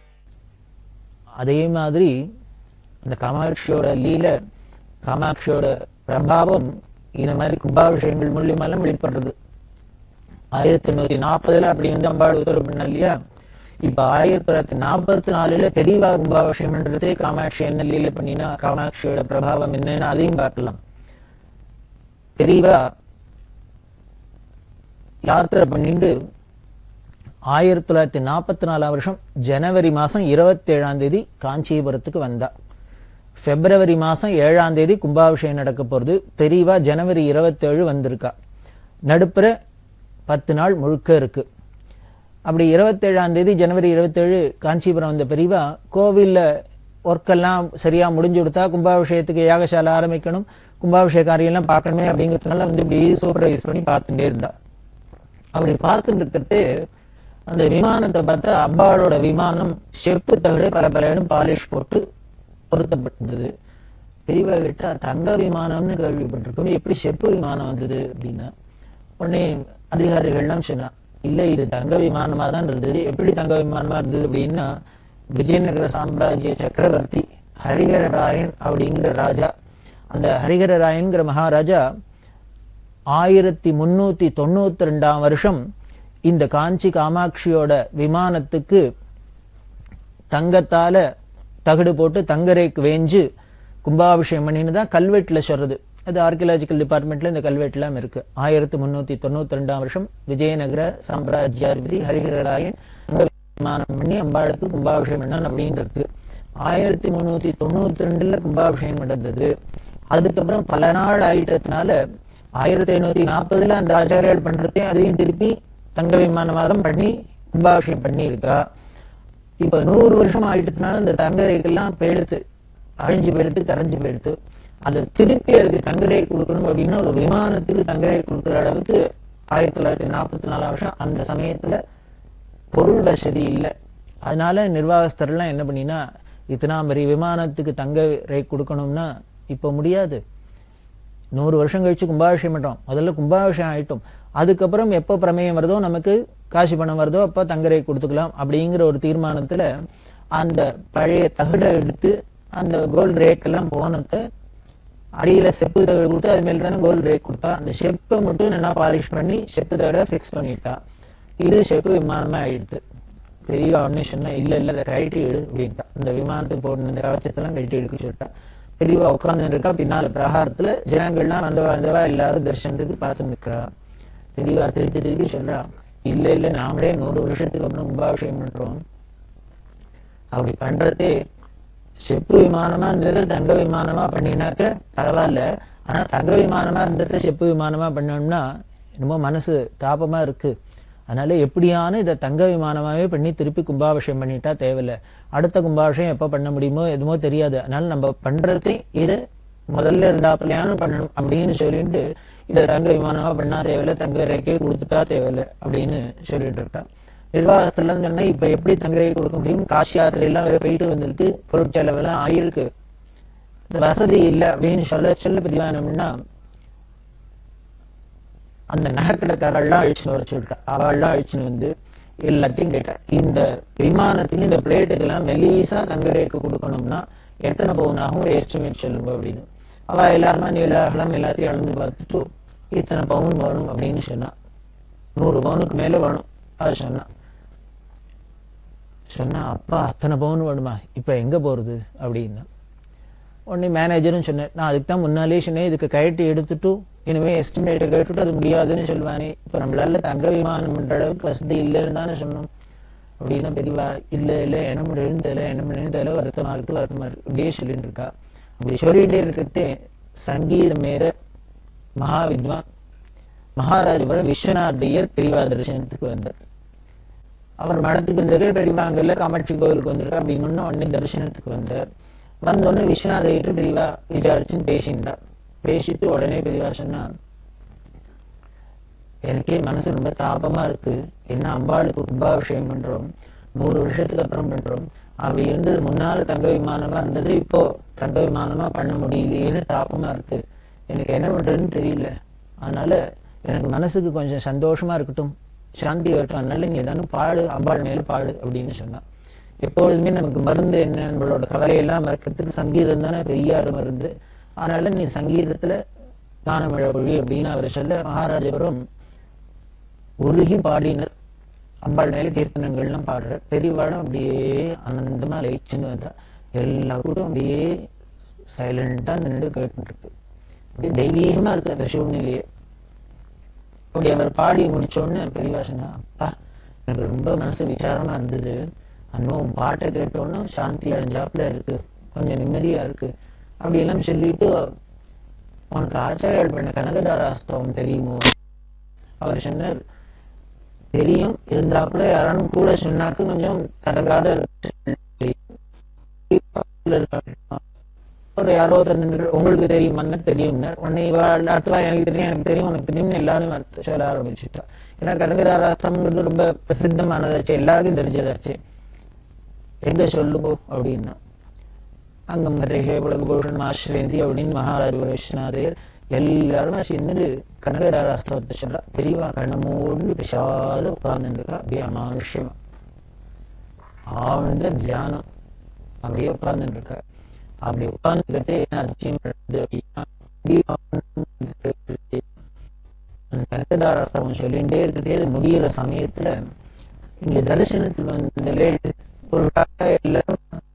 அதே மாதிரி அந்த காமாட்சியோட லீல, காமாட்சியோட பிரபாவம் இந்த மாதிரி கும்பாபிஷேகங்கள் மூலியமாலாம் வெளிப்படுறது. ஆயிரத்தி எண்ணூத்தி நாற்பதுல அப்படி வந்து அம்பாள் உத்தரவு பண்ண இல்லையா. இப்ப ஆயிரத்தி தொள்ளாயிரத்தி நாற்பத்தி நாலுல பெரியவா கும்பாபிஷேகம்ன்றதே காமாட்சி என்ன லீல பண்ணினா காமாட்சியோட பிரபாவம் என்னன்னு அதையும் பார்க்கலாம். பெரியவா யாத்திரை பண்ணிட்டு ஆயிரத்தி தொள்ளாயிரத்தி நாற்பத்தி நாலாம் வருஷம் ஜனவரி மாசம் இருபத்தி ஏழாம் தேதி காஞ்சிபுரத்துக்கு வந்தா. பிப்ரவரி மாசம் ஏழாம் தேதி கும்பாபிஷேகம் நடக்க போறது. பெரியவா ஜனவரி இருபத்தி ஏழு வந்திருக்கா. நடுப்புற பத்து நாள் முழுக்க இருக்கு. அப்படி இருபத்தி ஏழாம் தேதி ஜனவரி இருபத்தி ஏழு காஞ்சிபுரம் வந்த பெரியவா கோவில்ல ஒர்க்கெல்லாம் சரியா முடிஞ்சு கொடுத்தா கும்பாபிஷேகத்துக்கு யாகசாலை ஆரம்பிக்கணும், கும்பாபிஷேக காரியெல்லாம் பார்க்கணுமே அப்படிங்கிறதுனால வந்து இப்படி சூப்பர்வைஸ் பண்ணி பார்த்துட்டே இருந்தா. அப்படி பார்த்துட்டு இருக்கிறது அந்த விமானத்தை பார்த்தா அம்பாளோட விமானம் செப்பு தகடு பல பலன்னு பாலிஷ் போட்டு பொருத்தப்பட்டிருந்தது. பெரியவா கிட்ட தங்க விமானம்னு கேள்விப்பட்டிருக்கோம், எப்படி செப்பு விமானம் வந்தது அப்படின்னா, உடனே அதிகாரிகள்லாம் சொன்னா, இல்ல இது தங்க விமானமா தான் இருந்தது. எப்படி தங்க விமானமா இருந்தது அப்படின்னா, விஜயநகர சாம்ராஜ்ய சக்கரவர்த்தி ஹரிஹர ராயன் அப்படிங்கிற ராஜா, அந்த ஹரிஹர ராயன்கிற மகாராஜா ஆயிரத்தி முன்னூத்தி தொண்ணூத்தி ரெண்டாம் வருஷம் இந்த காஞ்சி காமாட்சியோட விமானத்துக்கு தங்கத்தால தகடு போட்டு தங்கரேக்கு வேஞ்சு கும்பாபிஷேகம் பண்ணின்னு தான் கல்வெட்டுல சொல்றது. அது ஆர்கியலாஜிக்கல் டிபார்ட்மெண்ட்ல இந்த கல்வெட்டுலாம் இருக்கு. ஆயிரத்தி முன்னூத்தி தொண்ணூத்தி ரெண்டாம் வருஷம் விஜயநகர சாம்ராஜ்யாதிபதி ஹரிஹரராயன் விமானம் பண்ணி அம்பாளுக்கு கும்பாபிஷேகம் பண்ணான் அப்படின்னு இருக்கு. ஆயிரத்தி முன்னூத்தி தொண்ணூத்தி ரெண்டுல கும்பாபிஷேகம் நடந்தது. அதுக்கப்புறம் பல நாள் ஆயிட்டதுனால ஆயிரத்தி ஐநூத்தி நாற்பதுல அந்த ஆச்சாரியால் பண்றதே அதையும் திருப்பி தங்க விமானவாதம் பண்ணி கும்பாபிஷேகம் பண்ணி இருக்கா. இப்ப நூறு வருஷம் ஆயிட்டதுனால இந்த தங்கரேக்கெல்லாம் போயிடுத்து, அழிஞ்சு போயிடுத்து, கரைஞ்சு போயிடுத்து. அதை திருப்பி அதுக்கு தங்கரே கொடுக்கணும் அப்படின்னா ஒரு விமானத்துக்கு தங்கரே கொடுக்குற அளவுக்கு ஆயிரத்தி தொள்ளாயிரத்தி நாற்பத்தி நாலாம் வருஷம் அந்த சமயத்துல பொருள் வசதி இல்லை. அதனால நிர்வாகஸ்தரெல்லாம் என்ன பண்ணினா, இத்தனா பெரிய விமானத்துக்கு தங்க ரே கொடுக்கணும்னா இப்ப முடியாது. நூறு வருஷம் கழிச்சு கும்பாபிஷேகம் பண்றோம், முதல்ல கும்பாபிஷேகம் ஆயிட்டோம், அதுக்கப்புறம் எப்போ பிரமேயம் வருதோ நமக்கு காசு பணம் வருதோ அப்ப தங்கரை கொடுத்துக்கலாம் அப்படிங்கிற ஒரு தீர்மானத்துல அந்த பழைய தகடை எடுத்து அந்த கோல்டு ரேக் எல்லாம் போனது அடியில செப்பு தகடு கொடுத்து அது மேல தானே கோல்டு ரேக் கொடுத்தா. அந்த செப்பை மட்டும் நல்லா பாலிஷ் பண்ணி செப்பு தகடை பிக்ஸ் பண்ணிட்டா. இது செப்பு விமானமா ஆயிடுது. பெரிய உடனே சொன்னா இல்ல இல்ல அதை கழட்டி எடு அப்படின்ட்டா. இந்த விமானத்துக்கு போடணும் இந்த கவச்சத்தெல்லாம் கழட்டி எடுக்க சொல்லிட்டா. பெரியவா உட்கார்ந்து இருக்கா. பின்னால பிரகாரத்துல ஜனங்கள்லாம் வந்தவா வந்தவா எல்லாரும் தரிசனத்துக்கு பார்த்து நிற்கிறா. பெரியவா திருப்பி திருப்பி சொல்றா, இல்ல இல்ல நாமளே நூறு வருஷத்துக்கு அப்புறம் கும்பாபிஷேகம் பண்றோம். அப்படி பண்றதே செப்பு விமானமா இருந்தது தங்க விமானமா பண்ணினாக்க பரவாயில்ல. ஆனா தங்க விமானமா இருந்தது செப்பு விமானமா பண்ணோம்னா என்னமோ மனசு தாபமா இருக்கு. அதனால எப்படியான இதை தங்க விமானமாவே பண்ணி திருப்பி கும்பாபிஷேகம் பண்ணிட்டா தேவையில்லை. அடுத்த கும்பாபிஷேகம் எப்ப பண்ண முடியுமோ எதுமோ தெரியாது. அதனால நம்ம பண்றது இது முதல்ல இருந்தாப்பிலையானு பண்ணணும் அப்படின்னு சொல்லிட்டு இதை தங்க விமானமா பண்ணா தேவையில்லை, தங்க ரேக்கே கொடுத்துட்டா தேவையில்லை அப்படின்னு சொல்லிட்டு இருக்கா. நிர்வாகத்துல சொன்னா இப்ப எப்படி தங்க ரேக்கை கொடுக்க முடியும்? காசி யாத்திரை எல்லாம் வேற போயிட்டு வந்திருக்கு, பொருட்செலவெல்லாம் ஆயிருக்கு, இந்த வசதி இல்லை அப்படின்னு சொல்ல சொல்ல பதிவானம்னா அந்த நகைக்கடைக்காரெல்லாம் அழிச்சுன்னு வர சொல்லிட்டா. அவள்லாம் அழிச்சுன்னு வந்து எல்லாத்தையும் கேட்டா, இந்த விமானத்துக்கு இந்த பிளேட்டுக்கு எல்லாம் மெலீசா தங்க ரேக்கு கொடுக்கணும்னா எத்தனை பவுன் ஆகும் ஒரு எஸ்டிமேட் சொல்லுங்க அப்படின்னு. அவ எல்லாருமா நீளாகலாம் எல்லாத்தையும் அளந்து பார்த்துட்டு இத்தனை பவுன் வேணும் அப்படின்னு சொன்னா. நூறு பவுனுக்கு மேல வேணும் அது சொன்னா. சொன்னா அப்பா அத்தனை பவுன் வேணுமா, இப்ப எங்க போறது அப்படின்னா. உடனே மேனேஜரும் சொன்னேன், நான் அதுக்கு தான் முன்னாலே சொன்னேன் இதுக்கு கழட்டி எடுத்துட்டு இனிமே எஸ்டிமேட்டை கேட்டுட்டு அது முடியாதுன்னு சொல்லுவானே, இப்ப நம்மளால தங்க விமானம் பண்ற அளவுக்கு வசதி இல்லைன்னு தானே சொன்னோம் அப்படின்னா. பெரியவா இல்ல இல்ல என்ன பண்ணுறதுன்னு தெரியல என்ன பண்ணுறதுன்னு தெரியல, வருத்தமா இருக்கு வருத்தமா இருக்கு இப்படியே சொல்லிட்டு இருக்கா. அப்படி சொல்லிட்டே இருக்கிறதே சங்கீத மேர மகாவித்வான் மகாராஜபுரம் விஸ்வநாத் ஐயர் பெரியவா தரிசனத்துக்கு வந்தார். அவர் மடத்துக்கு வந்தாரு. பெரியவாங்கல்ல காமாட்சி கோவிலுக்கு வந்திருக்கு அப்படின்னு உடனே தரிசனத்துக்கு வந்தார். வந்தோடனே விஸ்வநாத் ஐயர் பெரியவா விசாரிச்சுன்னு பேசியிருந்தார். பேசிட்டு உடனே பெரியவா சொன்னா, எனக்கே மனசு ரொம்ப தாபமா இருக்கு. என்ன அம்பாளுக்கு கும்பாபிஷேகம் பண்றோம், நூறு வருஷத்துக்கு அப்புறம் பண்றோம். அப்படி இருந்தது முன்னால தங்க விமானமா இருந்தது, இப்போ தங்க விமானமா பண்ண முடியலையேன்னு தாபமா இருக்கு. எனக்கு என்ன பண்றதுன்னு தெரியல. அதனால எனக்கு மனசுக்கு கொஞ்சம் சந்தோஷமா இருக்கட்டும், சாந்தி வரட்டும். அதனால நீ ஏதானு பாடு, அம்பாள் மேல பாடு அப்படின்னு சொன்னா. எப்பொழுதுமே நமக்கு மருந்து என்ன, நம்மளோட கவலையெல்லாம் மறக்கிறதுக்கு சங்கீதம் தானே பெரிய மருந்து. அதனால நீ சங்கீதத்துல தானமழை மொழி அப்படின்னு அவர் சொல்ல மகாராஜபுரம் உருகி பாடினர். அம்பாள் மேல கீர்த்தனங்கள்லாம் பாடுற. பெரியவாளும் அப்படியே ஆனந்தமா லயிச்சுன்னு வந்தா. எல்லா கூட்டம் அப்படியே சைலண்டா நின்று கேட்டு இருக்கு. அப்படியே தெய்வீகமா இருக்கு அந்த சூழ்நிலையே. அப்படி அவர் பாடி முடிச்சோடனே பெரியவா சொன்னா, அப்பா எனக்கு ரொம்ப மனசு விசாரமா இருந்தது, அன்னும் பாட்டை கேட்டோன்னு சாந்தி அடைஞ்சாப்புல இருக்கு, கொஞ்சம் நிம்மதியா இருக்கு அப்படியெல்லாம் சொல்லிட்டு, உனக்கு ஆச்சாரியால் பண்ண கனகதாராஸ்தவம் தெரியுமோ? அவர் சொன்னார், தெரியும், இருந்தாப்புல யாரும் கூட சொன்னாக்க கொஞ்சம் தடகாத ஒரு யாரோ உங்களுக்கு தெரியுமான்னு தெரியும். உன்னை அடுத்தவா எனக்கு தெரியும் எனக்கு தெரியும் உனக்கு தெரியும்னு எல்லாரும் சொல்ல ஆரம்பிச்சுட்டா. ஏன்னா கனகதாராஸ்தவங்கிறது ரொம்ப பிரசித்தமானதாச்சு, எல்லாருக்கும் தெரிஞ்சதாச்சு. எங்க சொல்லுங்க அப்படின்னா, அங்கம் ரேகே உலகபூஷன் ஆசிரியந்தி அப்படின்னு மகாராஜ விஸ்வநாதர் எல்லாருமே சேர்ந்து கனகதாராஸ்தவத்தை சொல்றா. பெரியவா கண்ணமோடு பிசாத உட்கார்ந்துருக்கா. அப்படியே அமானுஷ்யமா ஆழ்ந்த தியானம் அப்படியே உட்கார்ந்துட்டு இருக்கா. அப்படி உட்கார்ந்துக்கிட்டே என்ன அதிசயம் அப்படின்னா, கனகதாராஸ்தவம் சொல்லிகிட்டே இருக்கிறதே முடிகிற சமயத்துல இங்க தரிசனத்துக்கு வந்த லேடிஸ் ஒரு எல்லாரும்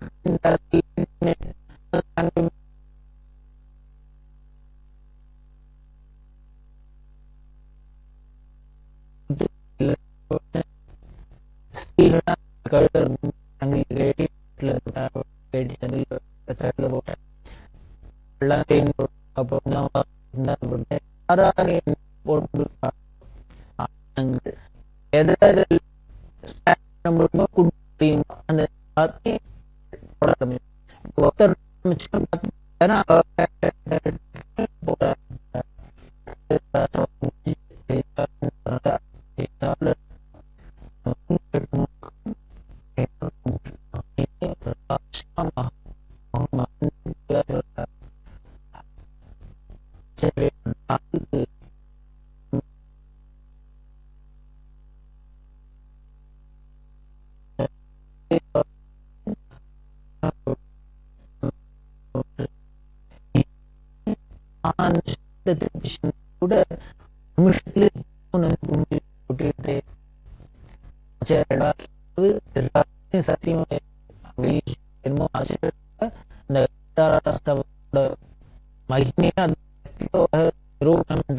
கூட நிமிஷத்துல சத்தியம் என்னமோ ஆச்சரியப்பட்ட அந்த ஸ்தவத்தோட மகிமையை அந்த நிரூபணம் பண்ற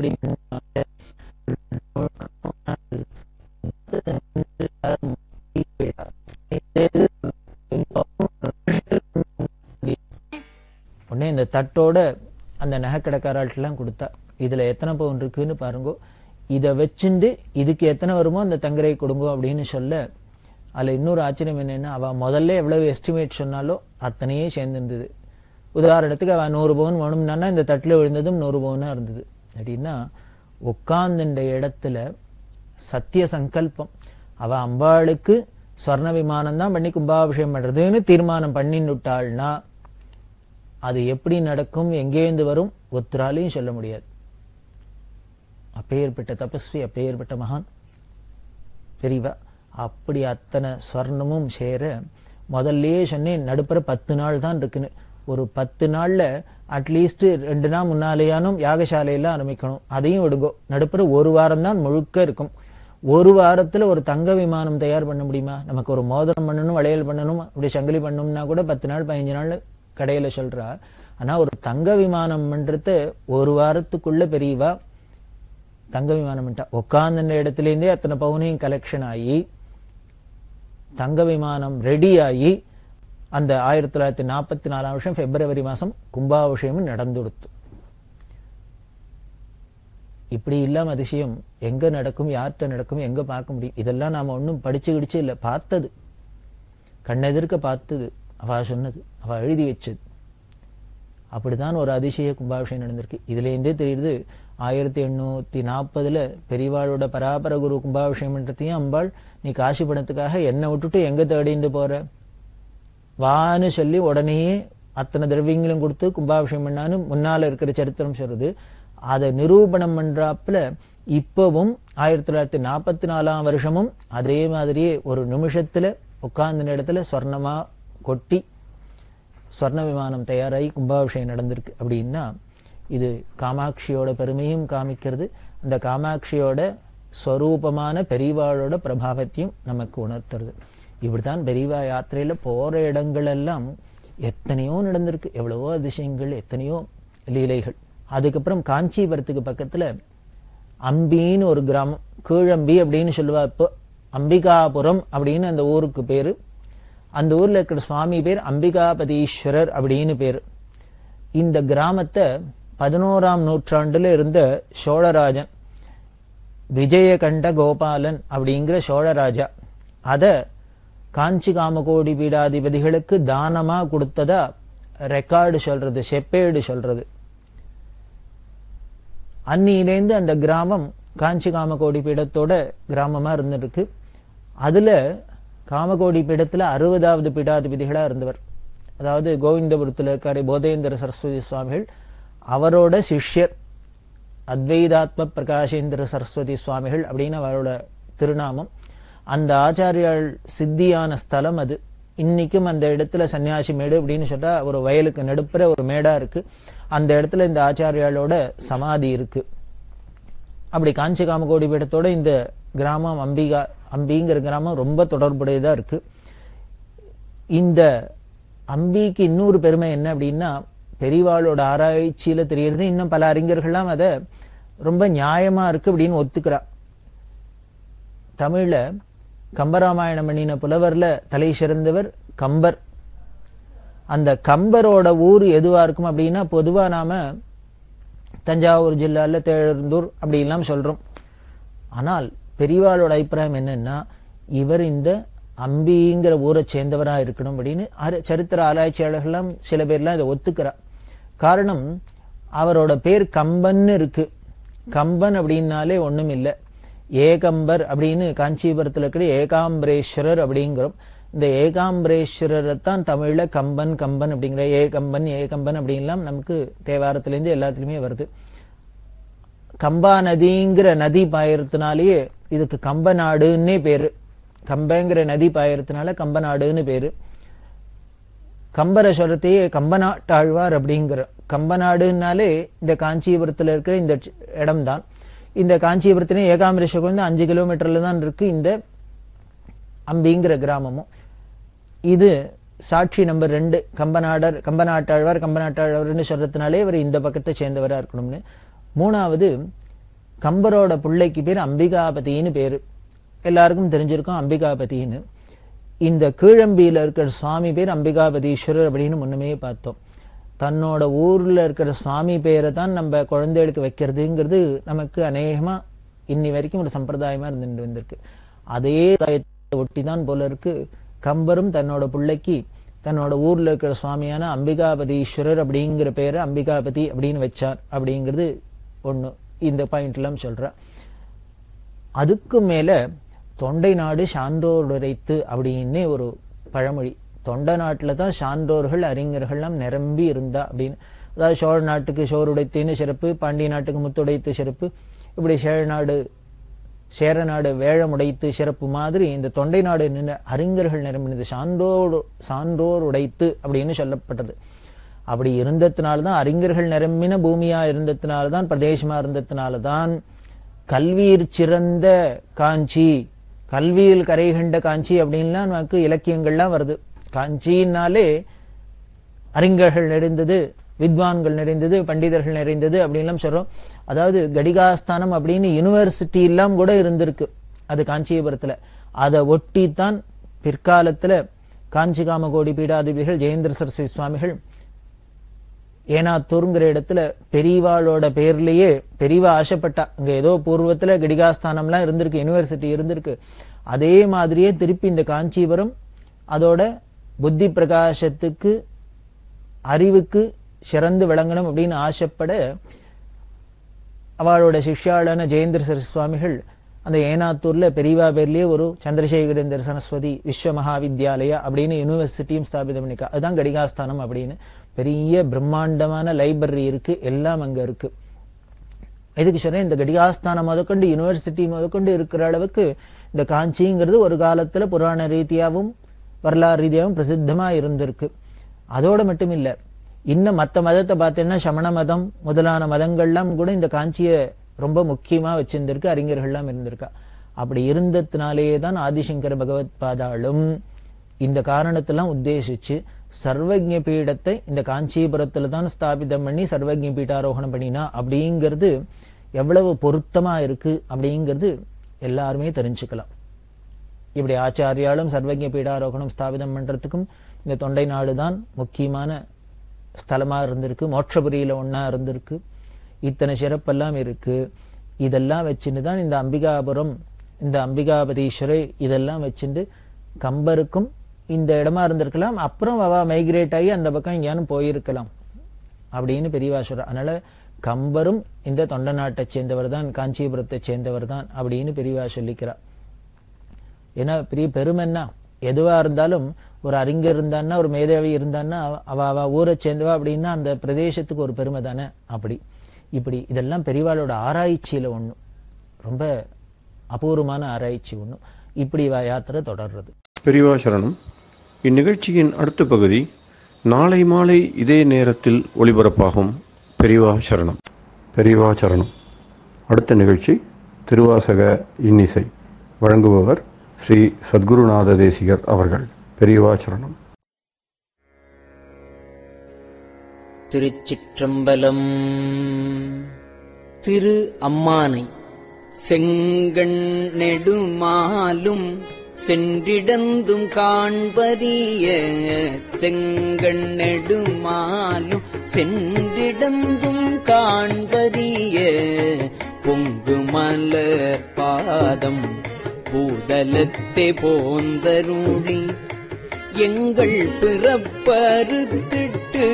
உடனே இந்த தட்டோட அந்த நகைக்கடைக்காரர்கள்லாம் கொடுத்தா, இதுல எத்தனை பவுன் இருக்குன்னு பாருங்க, இதை வச்சுண்டு இதுக்கு எத்தனை வருமோ அந்த தங்கரை கொடுங்க அப்படின்னு சொல்ல, அதுல இன்னொரு ஆச்சரியம் என்னன்னா, அவ முதல்ல எவ்வளவு எஸ்டிமேட் சொன்னாலோ அத்தனையே சேர்ந்துருந்தது. உதாரணத்துக்கு அவ நூறு பவுன் வேணும்னா இந்த தட்டுல விழுந்ததும் நூறு பவுனா இருந்தது. அப்படின்னா உட்கார்ந்துட்ட இடத்துல சத்திய சங்கல்பம், அவ அம்பாளுக்கு சொர்ண விமானம் தான் பண்ணி கும்பாபிஷேகம் பண்றதுன்னு தீர்மானம் பண்ணின்னுட்டாள்னா அது எப்படி நடக்கும், எங்கேருந்து வரும், ஒத்துராலையும் சொல்ல முடியாது. அப்பேற்பட்ட தபஸ்வி, அப்பேற்பட்ட மகான் பெரியவா. அப்படி அத்தனை ஸ்வர்ணமும் சேர முதல்லயே சொன்னேன், நடுப்புற பத்து நாள் தான் இருக்குன்னு. ஒரு பத்து நாள்ல அட்லீஸ்ட் ரெண்டு நாள் முன்னாலேயானும் யாகசாலையில ஆரம்பிக்கணும், அதையும் விடுங்கோ. நடுப்புற ஒரு வாரம் தான் முழுக்க இருக்கும். ஒரு வாரத்துல ஒரு தங்க விமானம் தயார் பண்ண முடியுமா? நமக்கு ஒரு மோதிரம் பண்ணணும், வளையல் பண்ணணும், அப்படி சங்கிலி பண்ணணும்னா கூட பத்து நாள் பதினஞ்சு நாள் கடையில சொல்றா. ஆனா ஒரு தங்க விமானம் பண்றது ஒரு வாரத்துக்குள்ள பெரியவா தங்க விமானம் பண்ணிட்டா. உட்கார்ந்த இடத்துல இருந்தே அத்தனை பவுனையும் கலெக்ஷன் ஆகி தங்க விமானம் ரெடி ஆகி அந்த ஆயிரத்தி தொள்ளாயிரத்தி நாற்பத்தி நாலாம் வருஷம் பிப்ரவரி மாசம் கும்பாபிஷேகம் நடந்துடுத்து. இப்படி இல்லாம அதிசயம் எங்க நடக்கும், யார்கிட்ட நடக்கும், எங்க பார்க்க முடியும்? இதெல்லாம் நாம ஒன்னும் படிச்சு கிடிச்சு இல்ல, பார்த்தது, கண்ணெதிர்க்க பார்த்தது, அவ சொன்னது, அவ எழுதி வச்சது. அப்படித்தான் ஒரு அதிசய கும்பாபிஷேகம் நடந்திருக்கு. இதுல இருந்தே தெரியுது, ஆயிரத்தி எண்ணூத்தி நாற்பதுல பெரியவாளோட பராபர குரு கும்பாபிஷேகம் பண்றதையும் அம்பாள் நீ காசி பணத்துக்காக என்ன விட்டுட்டு எங்க தேடிட்டு போற வான்னு சொல்லி உடனேயே அத்தனை திரவியங்களும் கொடுத்து கும்பாபிஷேகம் பண்ணான்னு முன்னால இருக்கிற சரித்திரம் சொல்றது. அதை நிரூபணம் பண்றாப்புல இப்பவும் ஆயிரத்தி தொள்ளாயிரத்தி நாற்பத்தி நாலாம் வருஷமும் அதே மாதிரியே ஒரு நிமிஷத்துல உட்கார்ந்த இடத்துல சொர்ணமா கொட்டி சொர்ண விமானம் தயாராகி கும்பாபிஷேகம் நடந்திருக்கு. அப்படின்னா இது காமாட்சியோட பெருமையும் காமிக்கிறது, அந்த காமாட்சியோட ஸ்வரூபமான பெரியவாளோட பிரபாவத்தையும் நமக்கு உணர்த்துறது. இப்படித்தான் பெரியவா யாத்திரையில போற இடங்கள் எல்லாம் எத்தனையோ நடந்திருக்கு, எவ்வளவோ அதிசயங்கள், எத்தனையோ லீலைகள். அதுக்கப்புறம் காஞ்சிபுரத்துக்கு பக்கத்துல அம்பின்னு ஒரு கிராமம், கீழம்பி அப்படின்னு சொல்லுவா. இப்போ அம்பிகாபுரம் அப்படின்னு அந்த ஊருக்கு பேரு. அந்த ஊர்ல இருக்கிற சுவாமி பேர் அம்பிகாபதீஸ்வரர் அப்படின்னு பேரு. இந்த கிராமத்தை பதினோராம் நூற்றாண்டுல இருந்த சோழராஜன் விஜயகண்ட கோபாலன் அப்படிங்கிற சோழராஜா அத காஞ்சி காமகோடி பீடாதிபதிகளுக்கு தானமா கொடுத்ததா ரெக்கார்டு சொல்றது, செப்பேடு சொல்றது. அன்னியிலேந்து அந்த கிராமம் காஞ்சி காமகோடி பீடத்தோட கிராமமா இருந்திருக்கு. அதுல காமகோடி பீடத்துல அறுபதாவது பீடாதிபதிகளா இருந்தவர், அதாவது கோவிந்தபுரத்துல இருக்காரு போதேந்திர சரஸ்வதி சுவாமிகள், அவரோட சிஷ்யர் அத்வைதாத்ம பிரகாஷேந்திர சரஸ்வதி சுவாமிகள் அப்படின்னு அவரோட திருநாமம். அந்த ஆச்சாரியால் சித்தியான ஸ்தலம் அது. இன்னைக்கும் அந்த இடத்துல சன்னியாசி மேடு அப்படின்னு சொல்றா, ஒரு வயலுக்கு நடுப்புற ஒரு மேடா இருக்கு. அந்த இடத்துல இந்த ஆச்சாரியாலோட சமாதி இருக்கு. அப்படி காஞ்சி காமகோடி பீடத்தோட இந்த கிராமம் அம்பிகா அம்பிங்கிற கிராமம் ரொம்ப தொடர்புடையதா இருக்கு. இந்த அம்பிக்கு இன்னொரு பெருமை என்ன அப்படின்னா, பெரியவாளோட ஆராய்ச்சியில தெரியறது, இன்னும் பல அறிஞர்கள்லாம் அதை ரொம்ப நியாயமா இருக்கு அப்படின்னு ஒத்துக்கிறா. தமிழ்ல கம்பராமாயணம் பண்ணின புலவர்ல தலை சிறந்தவர் கம்பர். அந்த கம்பரோட ஊர் எதுவா இருக்கும் அப்படின்னா, பொதுவா நாம தஞ்சாவூர் ஜில்லால தேழந்தூர் அப்படி எல்லாம் சொல்றோம். ஆனால் பெரியவாளோட அபிப்பிராயம் என்னன்னா, இவர் இந்த அம்பிங்கிற ஊரை சேர்ந்தவரா இருக்கணும் அப்படின்னு சரித்திர ஆராய்ச்சியாளர்கள்லாம் சில பேர்லாம் இதை ஒத்துக்கிறா. காரணம், அவரோட பேர் கம்பன்னு இருக்கு. கம்பன் அப்படின்னாலே ஒண்ணும் இல்லை, ஏகம்பர் அப்படின்னு காஞ்சிபுரத்துல இருக்கிற ஏகாம்பரேஸ்வரர் அப்படிங்கிறோம். இந்த ஏகாம்பரேஸ்வரரை தான் தமிழ்ல கம்பன் கம்பன் அப்படிங்கிற ஏகம்பன் ஏகம்பன் அப்படின்லாம் நமக்கு தேவாரத்திலேருந்து எல்லாத்துலயுமே வருது. கம்பா நதிங்கிற நதி பாயறதுனாலேயே இதுக்கு கம்ப நாடுன்னே பேரு. கம்பங்கிற நதி பாயறதுனால கம்ப நாடுன்னு பேரு. கம்பரை சொல்றதையே கம்பநாட்டாழ்வார் அப்படிங்கிற. கம்பநாடுனாலே இந்த காஞ்சிபுரத்துல இருக்கிற இந்த இடம்தான். இந்த காஞ்சிபுரத்திலே ஏகாம்பரேஸ்வரர் வந்து அஞ்சு கிலோமீட்டர்ல தான் இருக்கு இந்த அம்பிங்கிற கிராமமும். இது சாட்சி நம்பர் ரெண்டு. கம்பநாடர் கம்பநாட்டாழ்வார் கம்பநாட்டாழ்வார்னு சொல்றதுனாலே இவர் இந்த பக்கத்தை சேர்ந்தவரா இருக்கணும்னு. மூணாவது, கம்பரோட பிள்ளைக்கு பேர் அம்பிகாபதினு பேரு, எல்லாருக்கும் தெரிஞ்சிருக்கும் அம்பிகாபதினு. இந்த கீழம்பியில இருக்கிற சுவாமி பேர் அம்பிகாபதீஸ்வரர் அப்படின்னு முன்னமே பார்த்தோம். தன்னோட ஊர்ல இருக்கிற சுவாமி பேரை தான் நம்ம குழந்தைகளுக்கு வைக்கிறதுங்கிறது நமக்கு அநேகமா இன்னி வரைக்கும் ஒரு சம்பிரதாயமா இருந்துட்டு வந்திருக்கு. அதே ஒட்டி தான் போல இருக்கு கம்பரும் தன்னோட பிள்ளைக்கு தன்னோட ஊர்ல இருக்கிற சுவாமியான அம்பிகாபதீஸ்வரர் அப்படிங்கிற பேரை அம்பிகாபதி அப்படின்னு வச்சார் அப்படிங்கிறது ஒண்ணு. இந்த பாயிண்ட் எல்லாம் சொல்ற. அதுக்கு மேல தொண்டை நாடு சான்றோர் உரைத்து அப்படின்னு ஒரு பழமொழி. தொண்டை நாட்டுல தான் சான்றோர்கள் அறிஞர்கள்லாம் நிரம்பி இருந்தா அப்படின்னு. அதாவது சோழ நாட்டுக்கு சோறு உடைத்துன்னு சிறப்பு, பாண்டிய நாட்டுக்கு முத்துடைத்து சிறப்பு, இப்படி சேழ நாடு சேர நாடு வேழமுடைத்து சிறப்பு மாதிரி இந்த தொண்டை நாடு நின்று அறிஞர்கள் நிரம்பினது, சான்றோர் சான்றோர் உடைத்து அப்படின்னு சொல்லப்பட்டது. அப்படி இருந்ததுனால்தான், அறிஞர்கள் நிரம்பின பூமியா இருந்ததுனால்தான், பிரதேசமா இருந்ததுனால்தான் கல்வியில் சிறந்த காஞ்சி, கல்வியில் கரை கண்ட காஞ்சி அப்படின்லாம் நமக்கு இலக்கியங்கள்லாம் வருது. காஞ்சினாலே அறிஞர்கள் நிறைந்தது, வித்வான்கள் நிறைந்தது, பண்டிதர்கள் நிறைந்தது அப்படின்லாம் சொல்றோம். அதாவது கடிகாஸ்தானம் அப்படின்னு யூனிவர்சிட்டி எல்லாம் கூட இருந்திருக்கு அது காஞ்சிபுரத்துல. அதை ஒட்டித்தான் பிற்காலத்துல காஞ்சி காமகோடி பீடாதிபதிகள் ஜெயேந்திர சரஸ்வதி சுவாமிகள் ஏனாத்தூருங்கிற இடத்துல பெரியவாளோட பேர்லயே பெரியவா ஆசைப்பட்டா. அங்க ஏதோ பூர்வத்துல கடிகாஸ்தானம்லாம் இருந்திருக்கு, யூனிவர்சிட்டி இருந்திருக்கு. அதே மாதிரியே திருப்பி இந்த காஞ்சிபுரம் அதோட புத்தி பிரகாசத்துக்கு அறிவுக்கு சிறந்து விளங்கணும் அப்படின்னு ஆசைப்பட அவளோட சிஷ்யாளான ஜெயேந்திர சரஸ்வதி சுவாமிகள் அந்த ஏனாத்தூர்ல பெரியவா பேர்லயே ஒரு சந்திரசேகரேந்திர சரஸ்வதி விஸ்வ மகாவித்யாலயா அப்படின்னு யூனிவர்சிட்டியும் ஸ்தாபிதம் பண்ணிக்கா. அதுதான் கடிகாஸ்தானம் அப்படின்னு. பெரிய பிரம்மாண்டமான லைப்ரரி இருக்கு, எல்லாம் அங்க இருக்கு. எதுக்கு சொல்றேன், இந்த கடிகாஸ்தானம் முதற்கொண்டு யூனிவர்சிட்டி முதற்கொண்டு இருக்கிற அளவுக்கு இந்த காஞ்சிங்கிறது ஒரு காலத்துல புராண ரீதியாகவும் வரலாறு ரீதியாகவும் பிரசித்தமா இருந்திருக்கு. அதோட மட்டும் இல்ல, இன்னும் மற்ற மதத்தை பார்த்தீங்கன்னா சமண மதம் முதலான மதங்கள்லாம் கூட இந்த காஞ்சியை ரொம்ப முக்கியமா வச்சிருந்திருக்கு, அறிஞர்கள்லாம் இருந்திருக்கா. அப்படி இருந்ததுனாலேயே தான் ஆதிசங்கர பகவத் பாதாளும் இந்த காரணத்தெல்லாம் உத்தேசிச்சு சர்வஜ்ஞ பீடத்தை இந்த காஞ்சிபுரத்துல தான் ஸ்தாபிதம் பண்ணி சர்வஜ்ஞ பீடாரோகணம் பண்ணினா அப்படிங்கிறது எவ்வளவு பொருத்தமா இருக்கு அப்படிங்கிறது எல்லாருமே தெரிஞ்சுக்கலாம். இப்படி ஆச்சாரியாலும் சர்வஜ்ஞ பீடாரோகணம் ஸ்தாபிதம் பண்றதுக்கும் இந்த தொண்டை நாடுதான் முக்கியமான ஸ்தலமா இருந்திருக்கு, மோட்சபுரியில ஒன்னா இருந்திருக்கு. இத்தனை சிறப்பெல்லாம் இருக்கு. இதெல்லாம் வச்சுட்டு தான் இந்த அம்பிகாபுரம், இந்த அம்பிகாபதீஸ்வரை இதெல்லாம் வச்சுட்டு கம்பருக்கும் இந்த இடமா இருந்திருக்கலாம். அப்புறம் அவ மைக்ரேட் ஆகி அந்த பக்கம் எங்கேயானு போயிருக்கலாம் அப்படின்னு பெரியவா சொல்ற. அதனால கம்பரும் இந்த தொண்டை நாட்டை சேர்ந்தவர் தான், காஞ்சிபுரத்தை சேர்ந்தவர் தான் அப்படின்னு பெரியவா சொல்லிக்கிறா. ஏன்னா பெரிய பெருமைன்னா எதுவா இருந்தாலும் ஒரு அறிஞர் இருந்தான்னா ஒரு மேதாவி இருந்தான்னா அவ அவ ஊரை சேர்ந்தவா அப்படின்னா அந்த பிரதேசத்துக்கு ஒரு பெருமை தானே. அப்படி இப்படி இதெல்லாம் பெரியவாளோட ஆராய்ச்சியில ஒண்ணு, ரொம்ப அபூர்வமான ஆராய்ச்சி ஒண்ணு. இப்படி யாத்திரை தொடர்றது. பெரியவா சரணம். இந்நிகழ்ச்சியின் அடுத்த பகுதி நாளை மாலை இதே நேரத்தில் ஒளிபரப்பாகும். பெரியவா சரணம். பெரியவா சரணம். அடுத்த நிகழ்ச்சி திருவாசக இன்னிசை. வழங்குபவர் ஸ்ரீ சத்குருநாத தேசிகர் அவர்கள். பெரியவா சரணம். திருச்சிற்றம்பலம். திரு அம்மானை செங்கண் நெடுமாலும் சென்றிடந்தும் காண்பரிய, செங்கண் நெடுமாலும் சென்றிடந்தும் காண்பரிய, பொங்கு மலர் பாதம் பூதலத்தே போந்தருளி எங்கள் பிறப்பறுத்திட்டு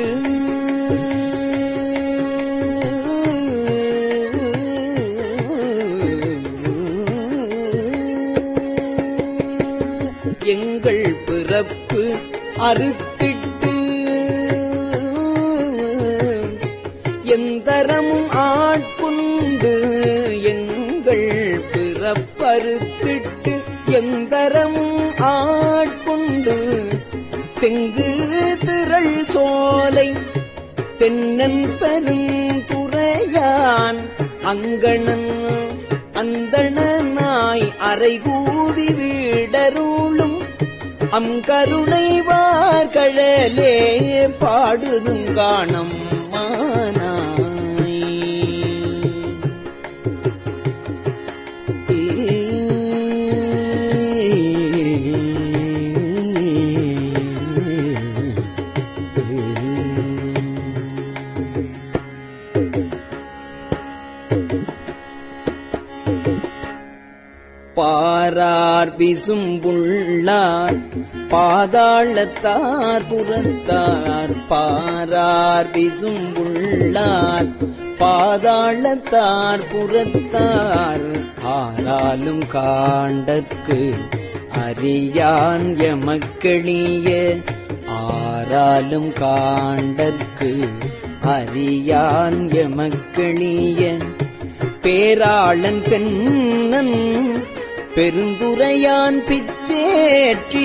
எங்கள் பிறப்பு அறுத்திட்டு எந்தரமும் ஆட்கொண்டு, எங்கள் பிறப்பறுத்திட்டு எந்தரமும் ஆட்கொண்டு, தெங்கு திரள் சோலை தென்னன் பெருந்துறையான் அங்கணன் அந்தணனாய் அமுதாய் அறைகூவி வீடருளும் அங்கருணை வார்கழலே பாடுதும் காணம் மானாய். பாரார் விசும்புள்ளார் பாதாளத்தார் புறத்தார் பாரார் விசும்புள்ளார் பாதாளத்தார் புறத்தார் ஆராலும் காண்டற்கு அறியான் எமக்களிய ஆராலும் காண்டற்கு அறியான் எமக்களிய பேராளன் தென்னன் பெருந்துரையான் பிச்சேற்றி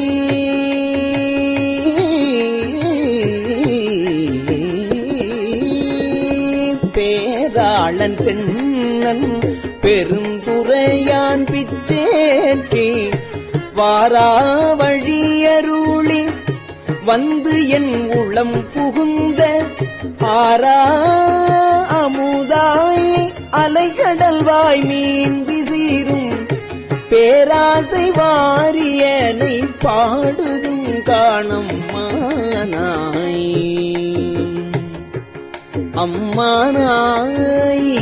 பேராளன் தென்னன் பெருந்துரையான் பிச்சேற்றி வாரா வழியருளி வந்து என் உளம் புகுந்த ஆரா அமுதாய் அலைகடல்வாய் மீன் விசீரும் பேராசை வாரியனை பாடுதும் காணம் மானாய் அம்மானாய்.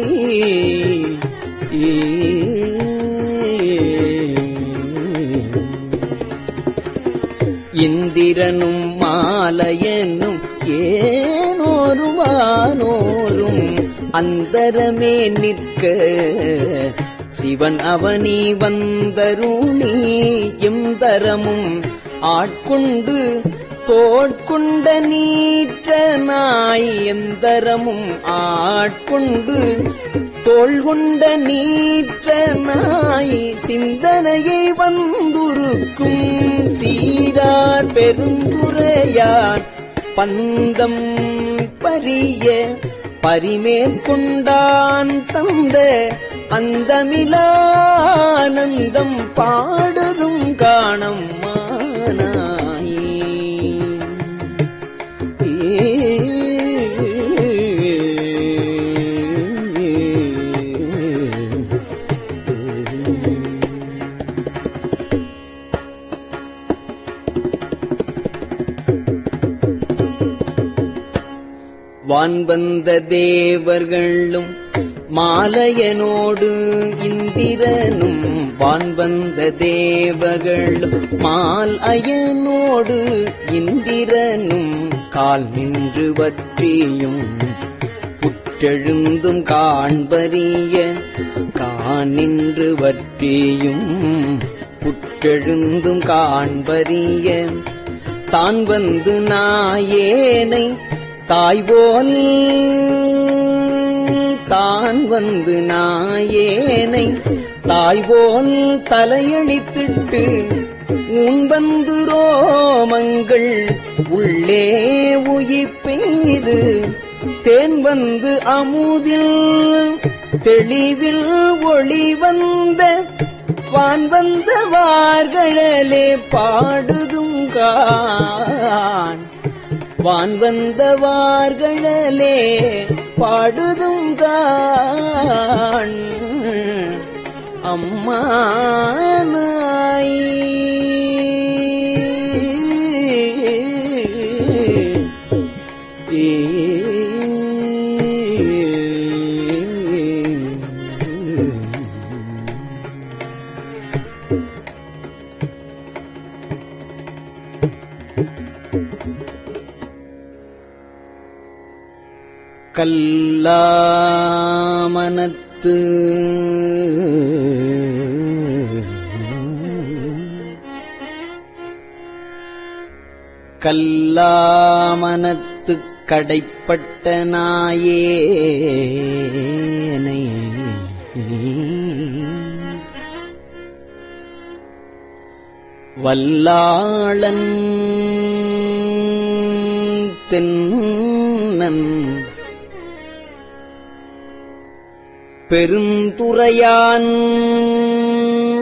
இந்திரனும் மாலையனும் ஏனோரும் வானோரும் அந்தரமே நிற்க சிவன் அவனி வந்தருளி எந்தரமும் ஆட்கொண்டு தோட்கொண்ட நீற்றனாய் எந்தரமும் ஆட்கொண்டு தோள்கொண்ட நீற்றனாய் சிந்தனையை வந்துருக்கும் சீரார் பெருந்துரையான் பந்தம் பரிய பரிமேற்கொண்டான் தந்த அந்தமிலானந்தம் பாடுதும் காணம் மானாய். வான்வந்த தேவர்களும் மாலையனோடு இந்திரனும் வான்வந்த தேவர்களும் மால் அயனோடு இந்திரனும் கால் நின்று வற்றியும் புற்றெழுந்தும் காண்பறிய காணின்று வற்றியும் புற்றெழுந்தும் காண்பறிய தான் வந்து நாயேனை தாய்போல் தான் வந்து நாயேனை தாய்போல் தலையளித்திட்டு உன் வந்து ரோமங்கள் உள்ளே உயிர் பெய்து தேன் வந்து அமுதில் தெளிவில் ஒளி வந்த வான் வந்த வார்களே பாடுதும் கான் வான் வந்தவார்களே பாடுதும் கான் அம்மானாய். கல்லாமனத்து கல்லாமனத்து கடைப்பட்ட நாயேனை வல்லாளன் தென்னன் பெருந்துரையான்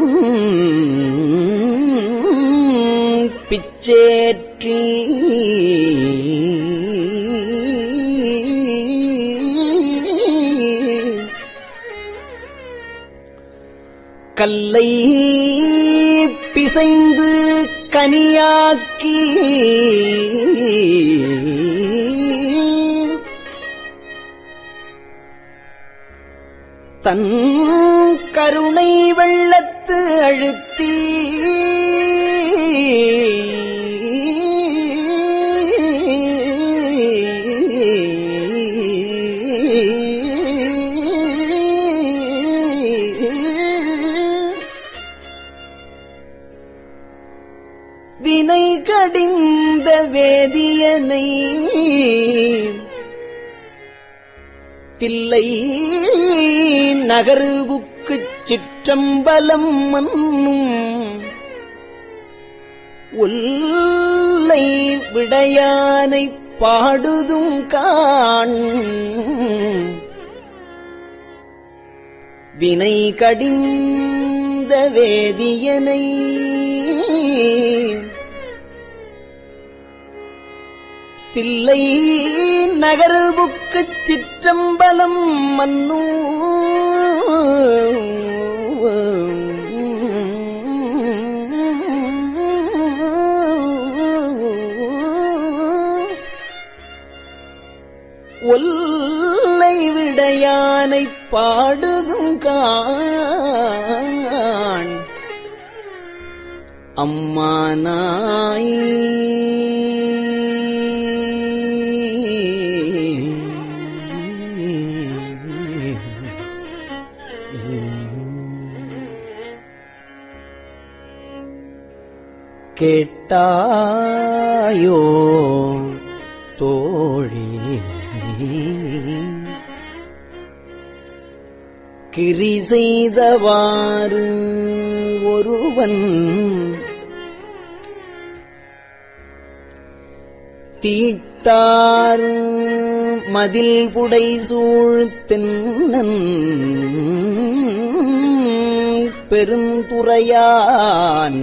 பிச்சேற்றி கல்லை பிசைந்து கனியாக்கி தன் கருணை வெள்ளத்து அழுத்தி வினை கடிந்த வேதியனை தில்லை நகருவுக்குச் சிற்றம்பலம் மன்னும் ஒல்லை விடையானைப் பாடுதும் காண் வினை கடிந்த வேதியனை தில்லை நகருவுக்குச் சிற்றம்பலம் மன்னு ஒல்லை விடையானைப் பாடுதும் காண் அம்மானாய் கேட்டாயோ தோழி கிரி செய்தவாறு ஒருவன் தீட்டார் மதில் புடை சூழ்த்தென்னன் பெருந்துறையான்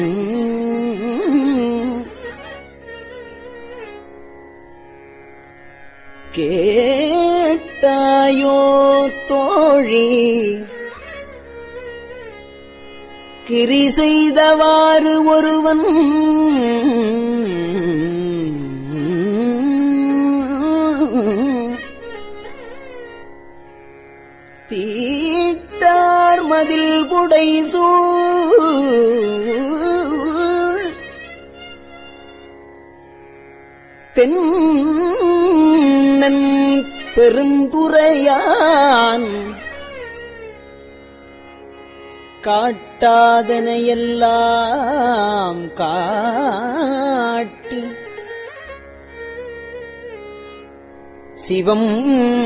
கேட்டாயோ தோழி கிரி செய்தவாறு ஒருவன் தீட்டார் மதில் புடை சூழ் தென்னன் பெருந்துறையான் காட்டாதனையெல்லாம் காட்டி சிவம்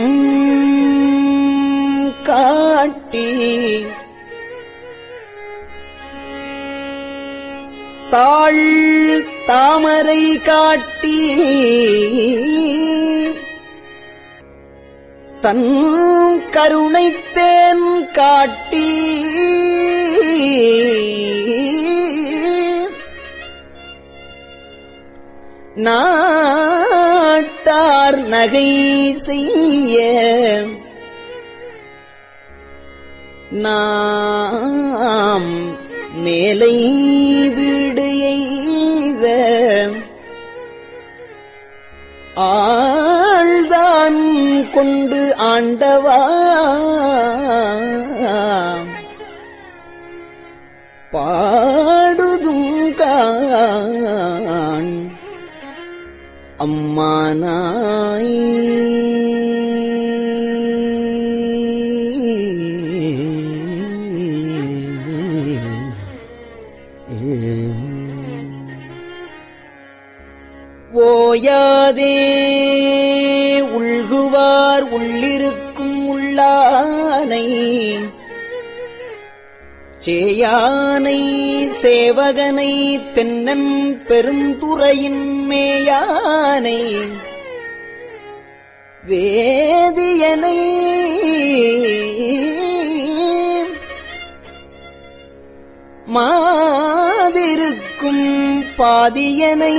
காட்டி தாழ் தாமரை காட்டி தன் கருணைத்தேன் காட்டி நாட்டார் நகை செய்ய நாம் மேலை வீடு எய்த ஆழ்தான் கொண்டு ஆண்டவா பாடுதும் காண் அம்மானாய் ஓயாதே உள்குவார் உள்ளிருக்கும் உள்ளானை சேயானை சேவகனை தென்னன் பெருந்துறையின் மேயானை வேதியனை மாதிருக்கும் பாதியனை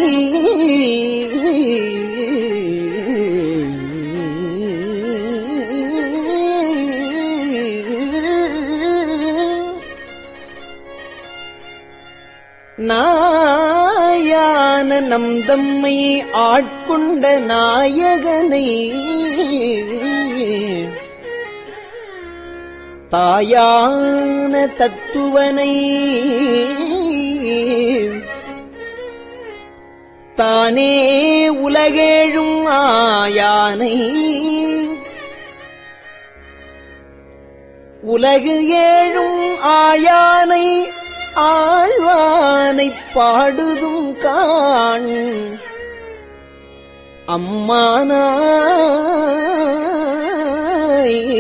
நாயான நம் தம்மை ஆட்கொண்ட நாயகனை தாயான தத்துவனை தானே உலகேழும் ஆயானை உலகு ஏழும் ஆயானை ஆழ்வானைப் பாடுதும் காண் அம்மானாய்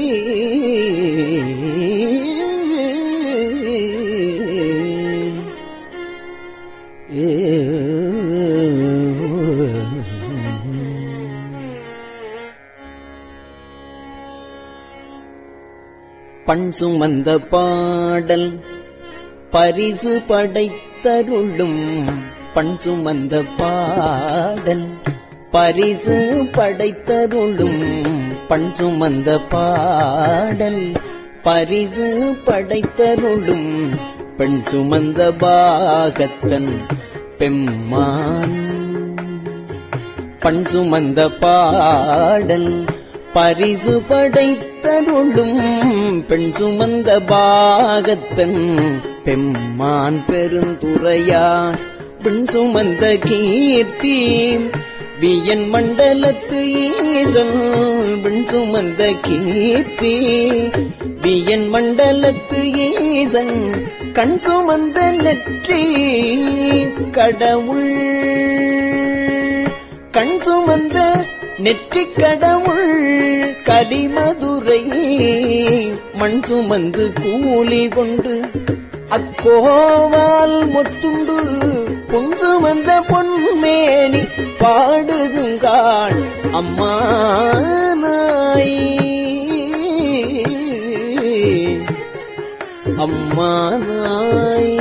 பண் சுமந்த பாடல் பரிசு படைத்தருளும் பண் சுமந்த பாடல் பரிசு படைத்தருளும் பண் சுமந்த பாடல் பரிசு படைத்தருளும் பெண் சுமந்த பாகத்தன் பெம்மான் பண் சுமந்த பாடல் பரிசு படைத்தருளும் பெண் சுமந்த பாகத்தன் பெம்மான் பெருந்துறையான் பெண் சுமந்த கீர்த்தி வியன் மண்டலத்து ஈசன் பெண் சுமந்த கீர்த்தி வியன் மண்டலத்து ஈசன் கண் சுமந்த நெற்றி கடவுள் கண் சுமந்த நெற்றி கடவுள் கலிமதுரை மண் சுமந்து கூலி கொண்டு அக்கோவால் முத்துண்டு பொன் சுமந்த பொன்மேனி பாடுதுங்காள் அம்மானாய் அம்மானாய்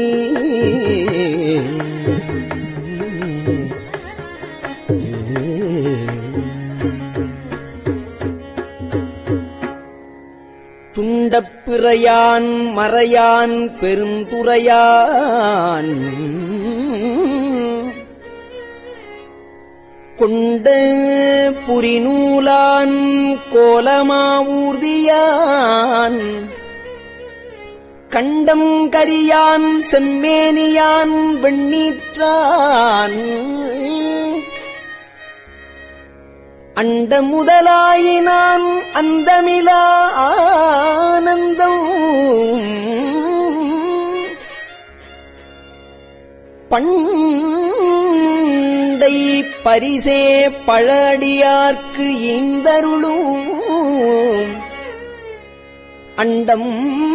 துண்டப்பிறையான் மறையான் பெருந்துறையான் கொண்ட புரிநூலான் கோலமாவூர்தியான் கண்டம் கரியான் செம்மேனியான் வெண்ணீற்றான் அண்ட முதலாயினான் அந்தமிலா ஆனந்தம் பண்டை பரிசே பழடியார்க்கு ஈந்தருளும் அண்டம்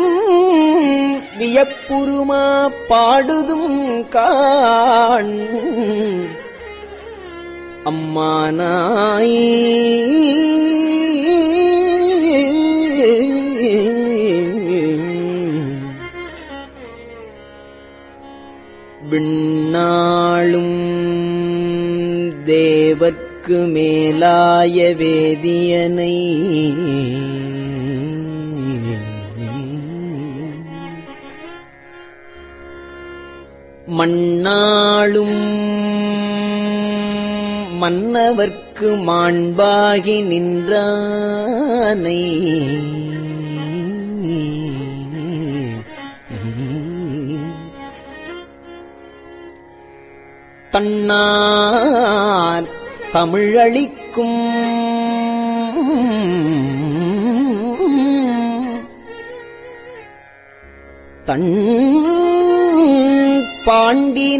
வியப்புருமா பாடுதும் காண் அம்மானாய் விண்ணாளும் தேவர்க்கு மேலாய வேதியனை மண்ணாளும் மன்னவர்க்கு மாண்பாகி நின்றானை தன்னார் தமிழளிக்கும் தன் பாண்டி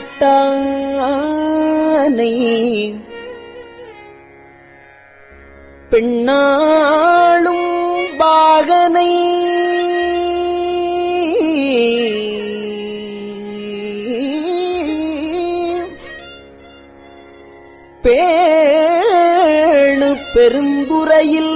நாட்டானை பெண்ணாளும் பாகனை பேணு பெருந்துறையில்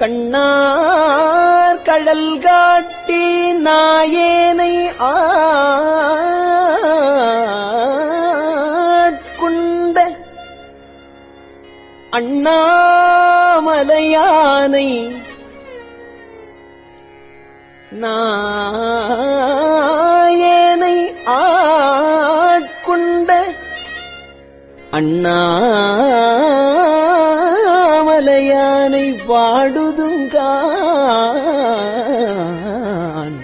கண்ணார் கடல் காட்டி நாயேனை ஆட்கொண்ட அண்ணாமலையானை நாயேனை ஆட்கொண்ட அண்ணாமலையானை பாடுதுங்கான்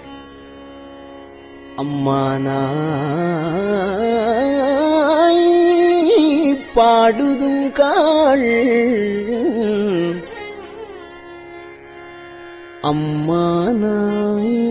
அம்மானாய் பாடுதுங்காள் அம்மானாய்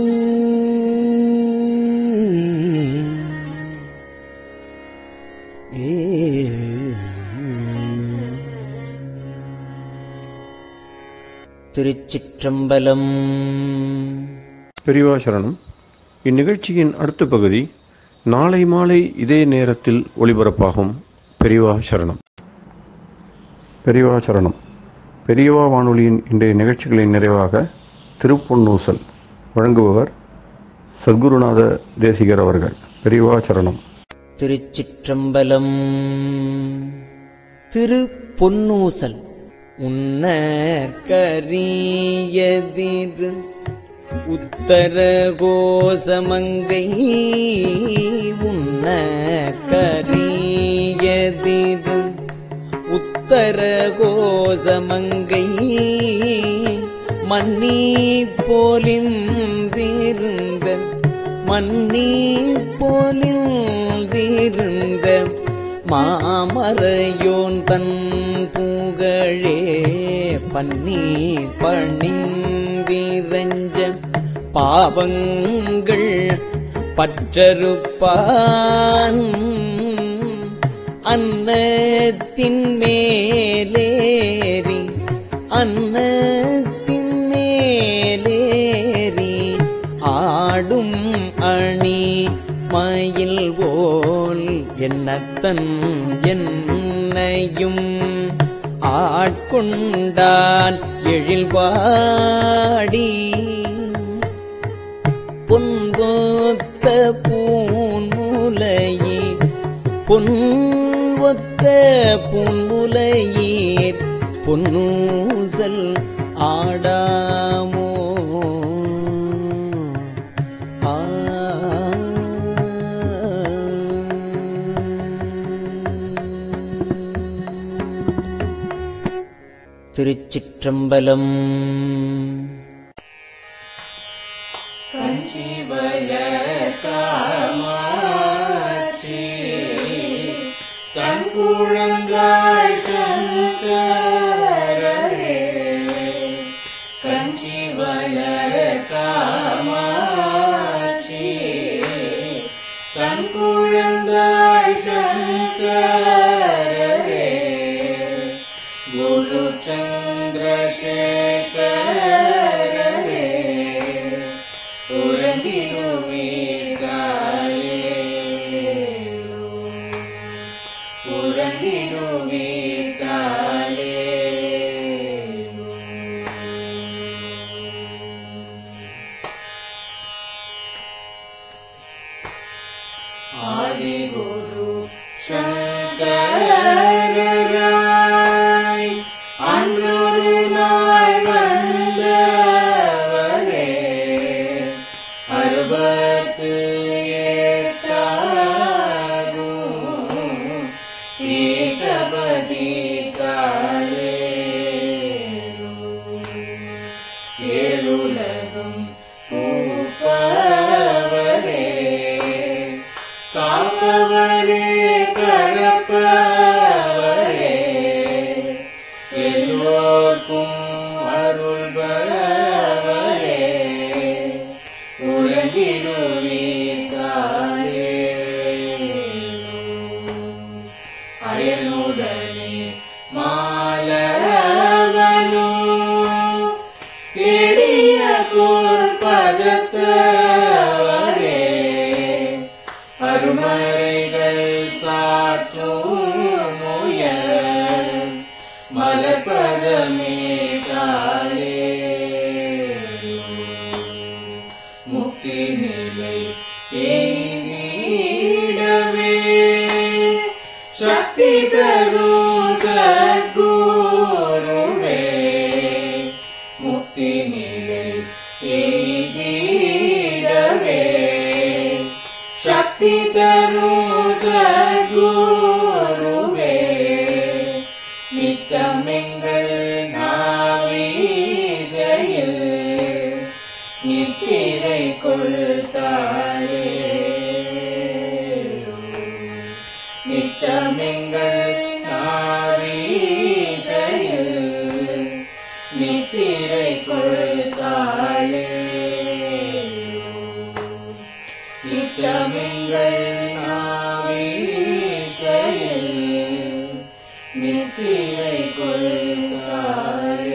திருச்சிற்றம்பலம். பெரியவா சரணம். இந்நிகழ்ச்சியின் அடுத்த பகுதி நாளை மாலை இதே நேரத்தில் ஒளிபரப்பாகும். பெரியவா சரணம். பெரியவா சரணம். பெரியவா வானொலியின் இன்றைய நிகழ்ச்சிகளின் நிறைவாக திருப்பொன்னூசல் வழங்குபவர் சத்குருநாத தேசிகர் அவர்கள். பெரியவா சரணம். திருச்சிற்றம்பலம். திருப்பொன்னூசல். உன்னற்கரியதிரு உத்தர கோசமங்கை உன்னற்கரியதிரு உத்தர கோசமங்கை மன்னி போலிந்திருந்த மன்னி போலிந்திருந்த மாமரையோன் தன் புகழே பன்னி பணிந்திரஞ்ச பாவங்கள் பற்றறுப்பான் அன்னத்தின் மேலேறி அன்னத்தின் மேலேறி ஆடும் அணி மயில் போல் என்னத்தன் என்னையும் ஆட்கொண்டான் எழில்வாடி பொன்பொத்த பூன்முலையீர் பொன்வொத்த பூன்முலையீர் பொன்னூசல் ஆடாமோ ஆ திருச்சிற்றம்பலம். கஞ்சிவய காமாட்சி தன் குழந்தாய் சங்கரரே கஞ்சிவய காமாட்சி தன் குழந்தாய் சங்கரரே குரு சந்திரசேகரரே உறங்கிடுவீர்களே உறங்கிடுவீர்களே ஆதிகுரு சங்கரராய் அன்றொரு நாள் வந்தவரே அறுபத்து எட்டாகும் ஏகபதி காலே ஏழுலகும் பூப்பவரே காப்பவரே கரப்பவரே எல்லோர்க்கும் அருள்பவரே உறங்கிடுவீர்களே அயனுடனே மாலவனோ தேடிய போர் பதத்தவரே அருமறைகள் சாற்றும் முயல் மலர்பதமே காலே சக்தி தரும் சத்குருவே முக்தி நிலை எய்திடவே சக்தி தரும் சத்குருவே நித்தமெங்கள் நாவீசையில் நித்திரை கொள்தாயே நித்தமெங்கள் நாவீசையில் நித்திரை கொள்தாயே நித்தமெங்கள் நாவீசையில் நித்திரை கொள்தாயே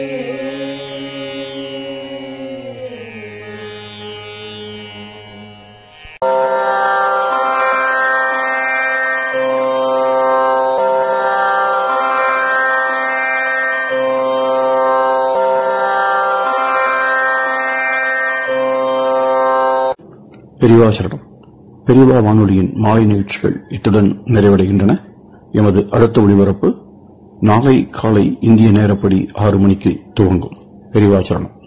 பெரியவா சரணம். பெரியவா வானொலியின் மாலை நிகழ்ச்சிகள் இத்துடன் நிறைவடைகின்றன. எமது அடுத்த ஒளிபரப்பு நாளை காலை இந்திய நேரப்படி ஆறு மணிக்கு துவங்கும். பெரியவா சரணம்.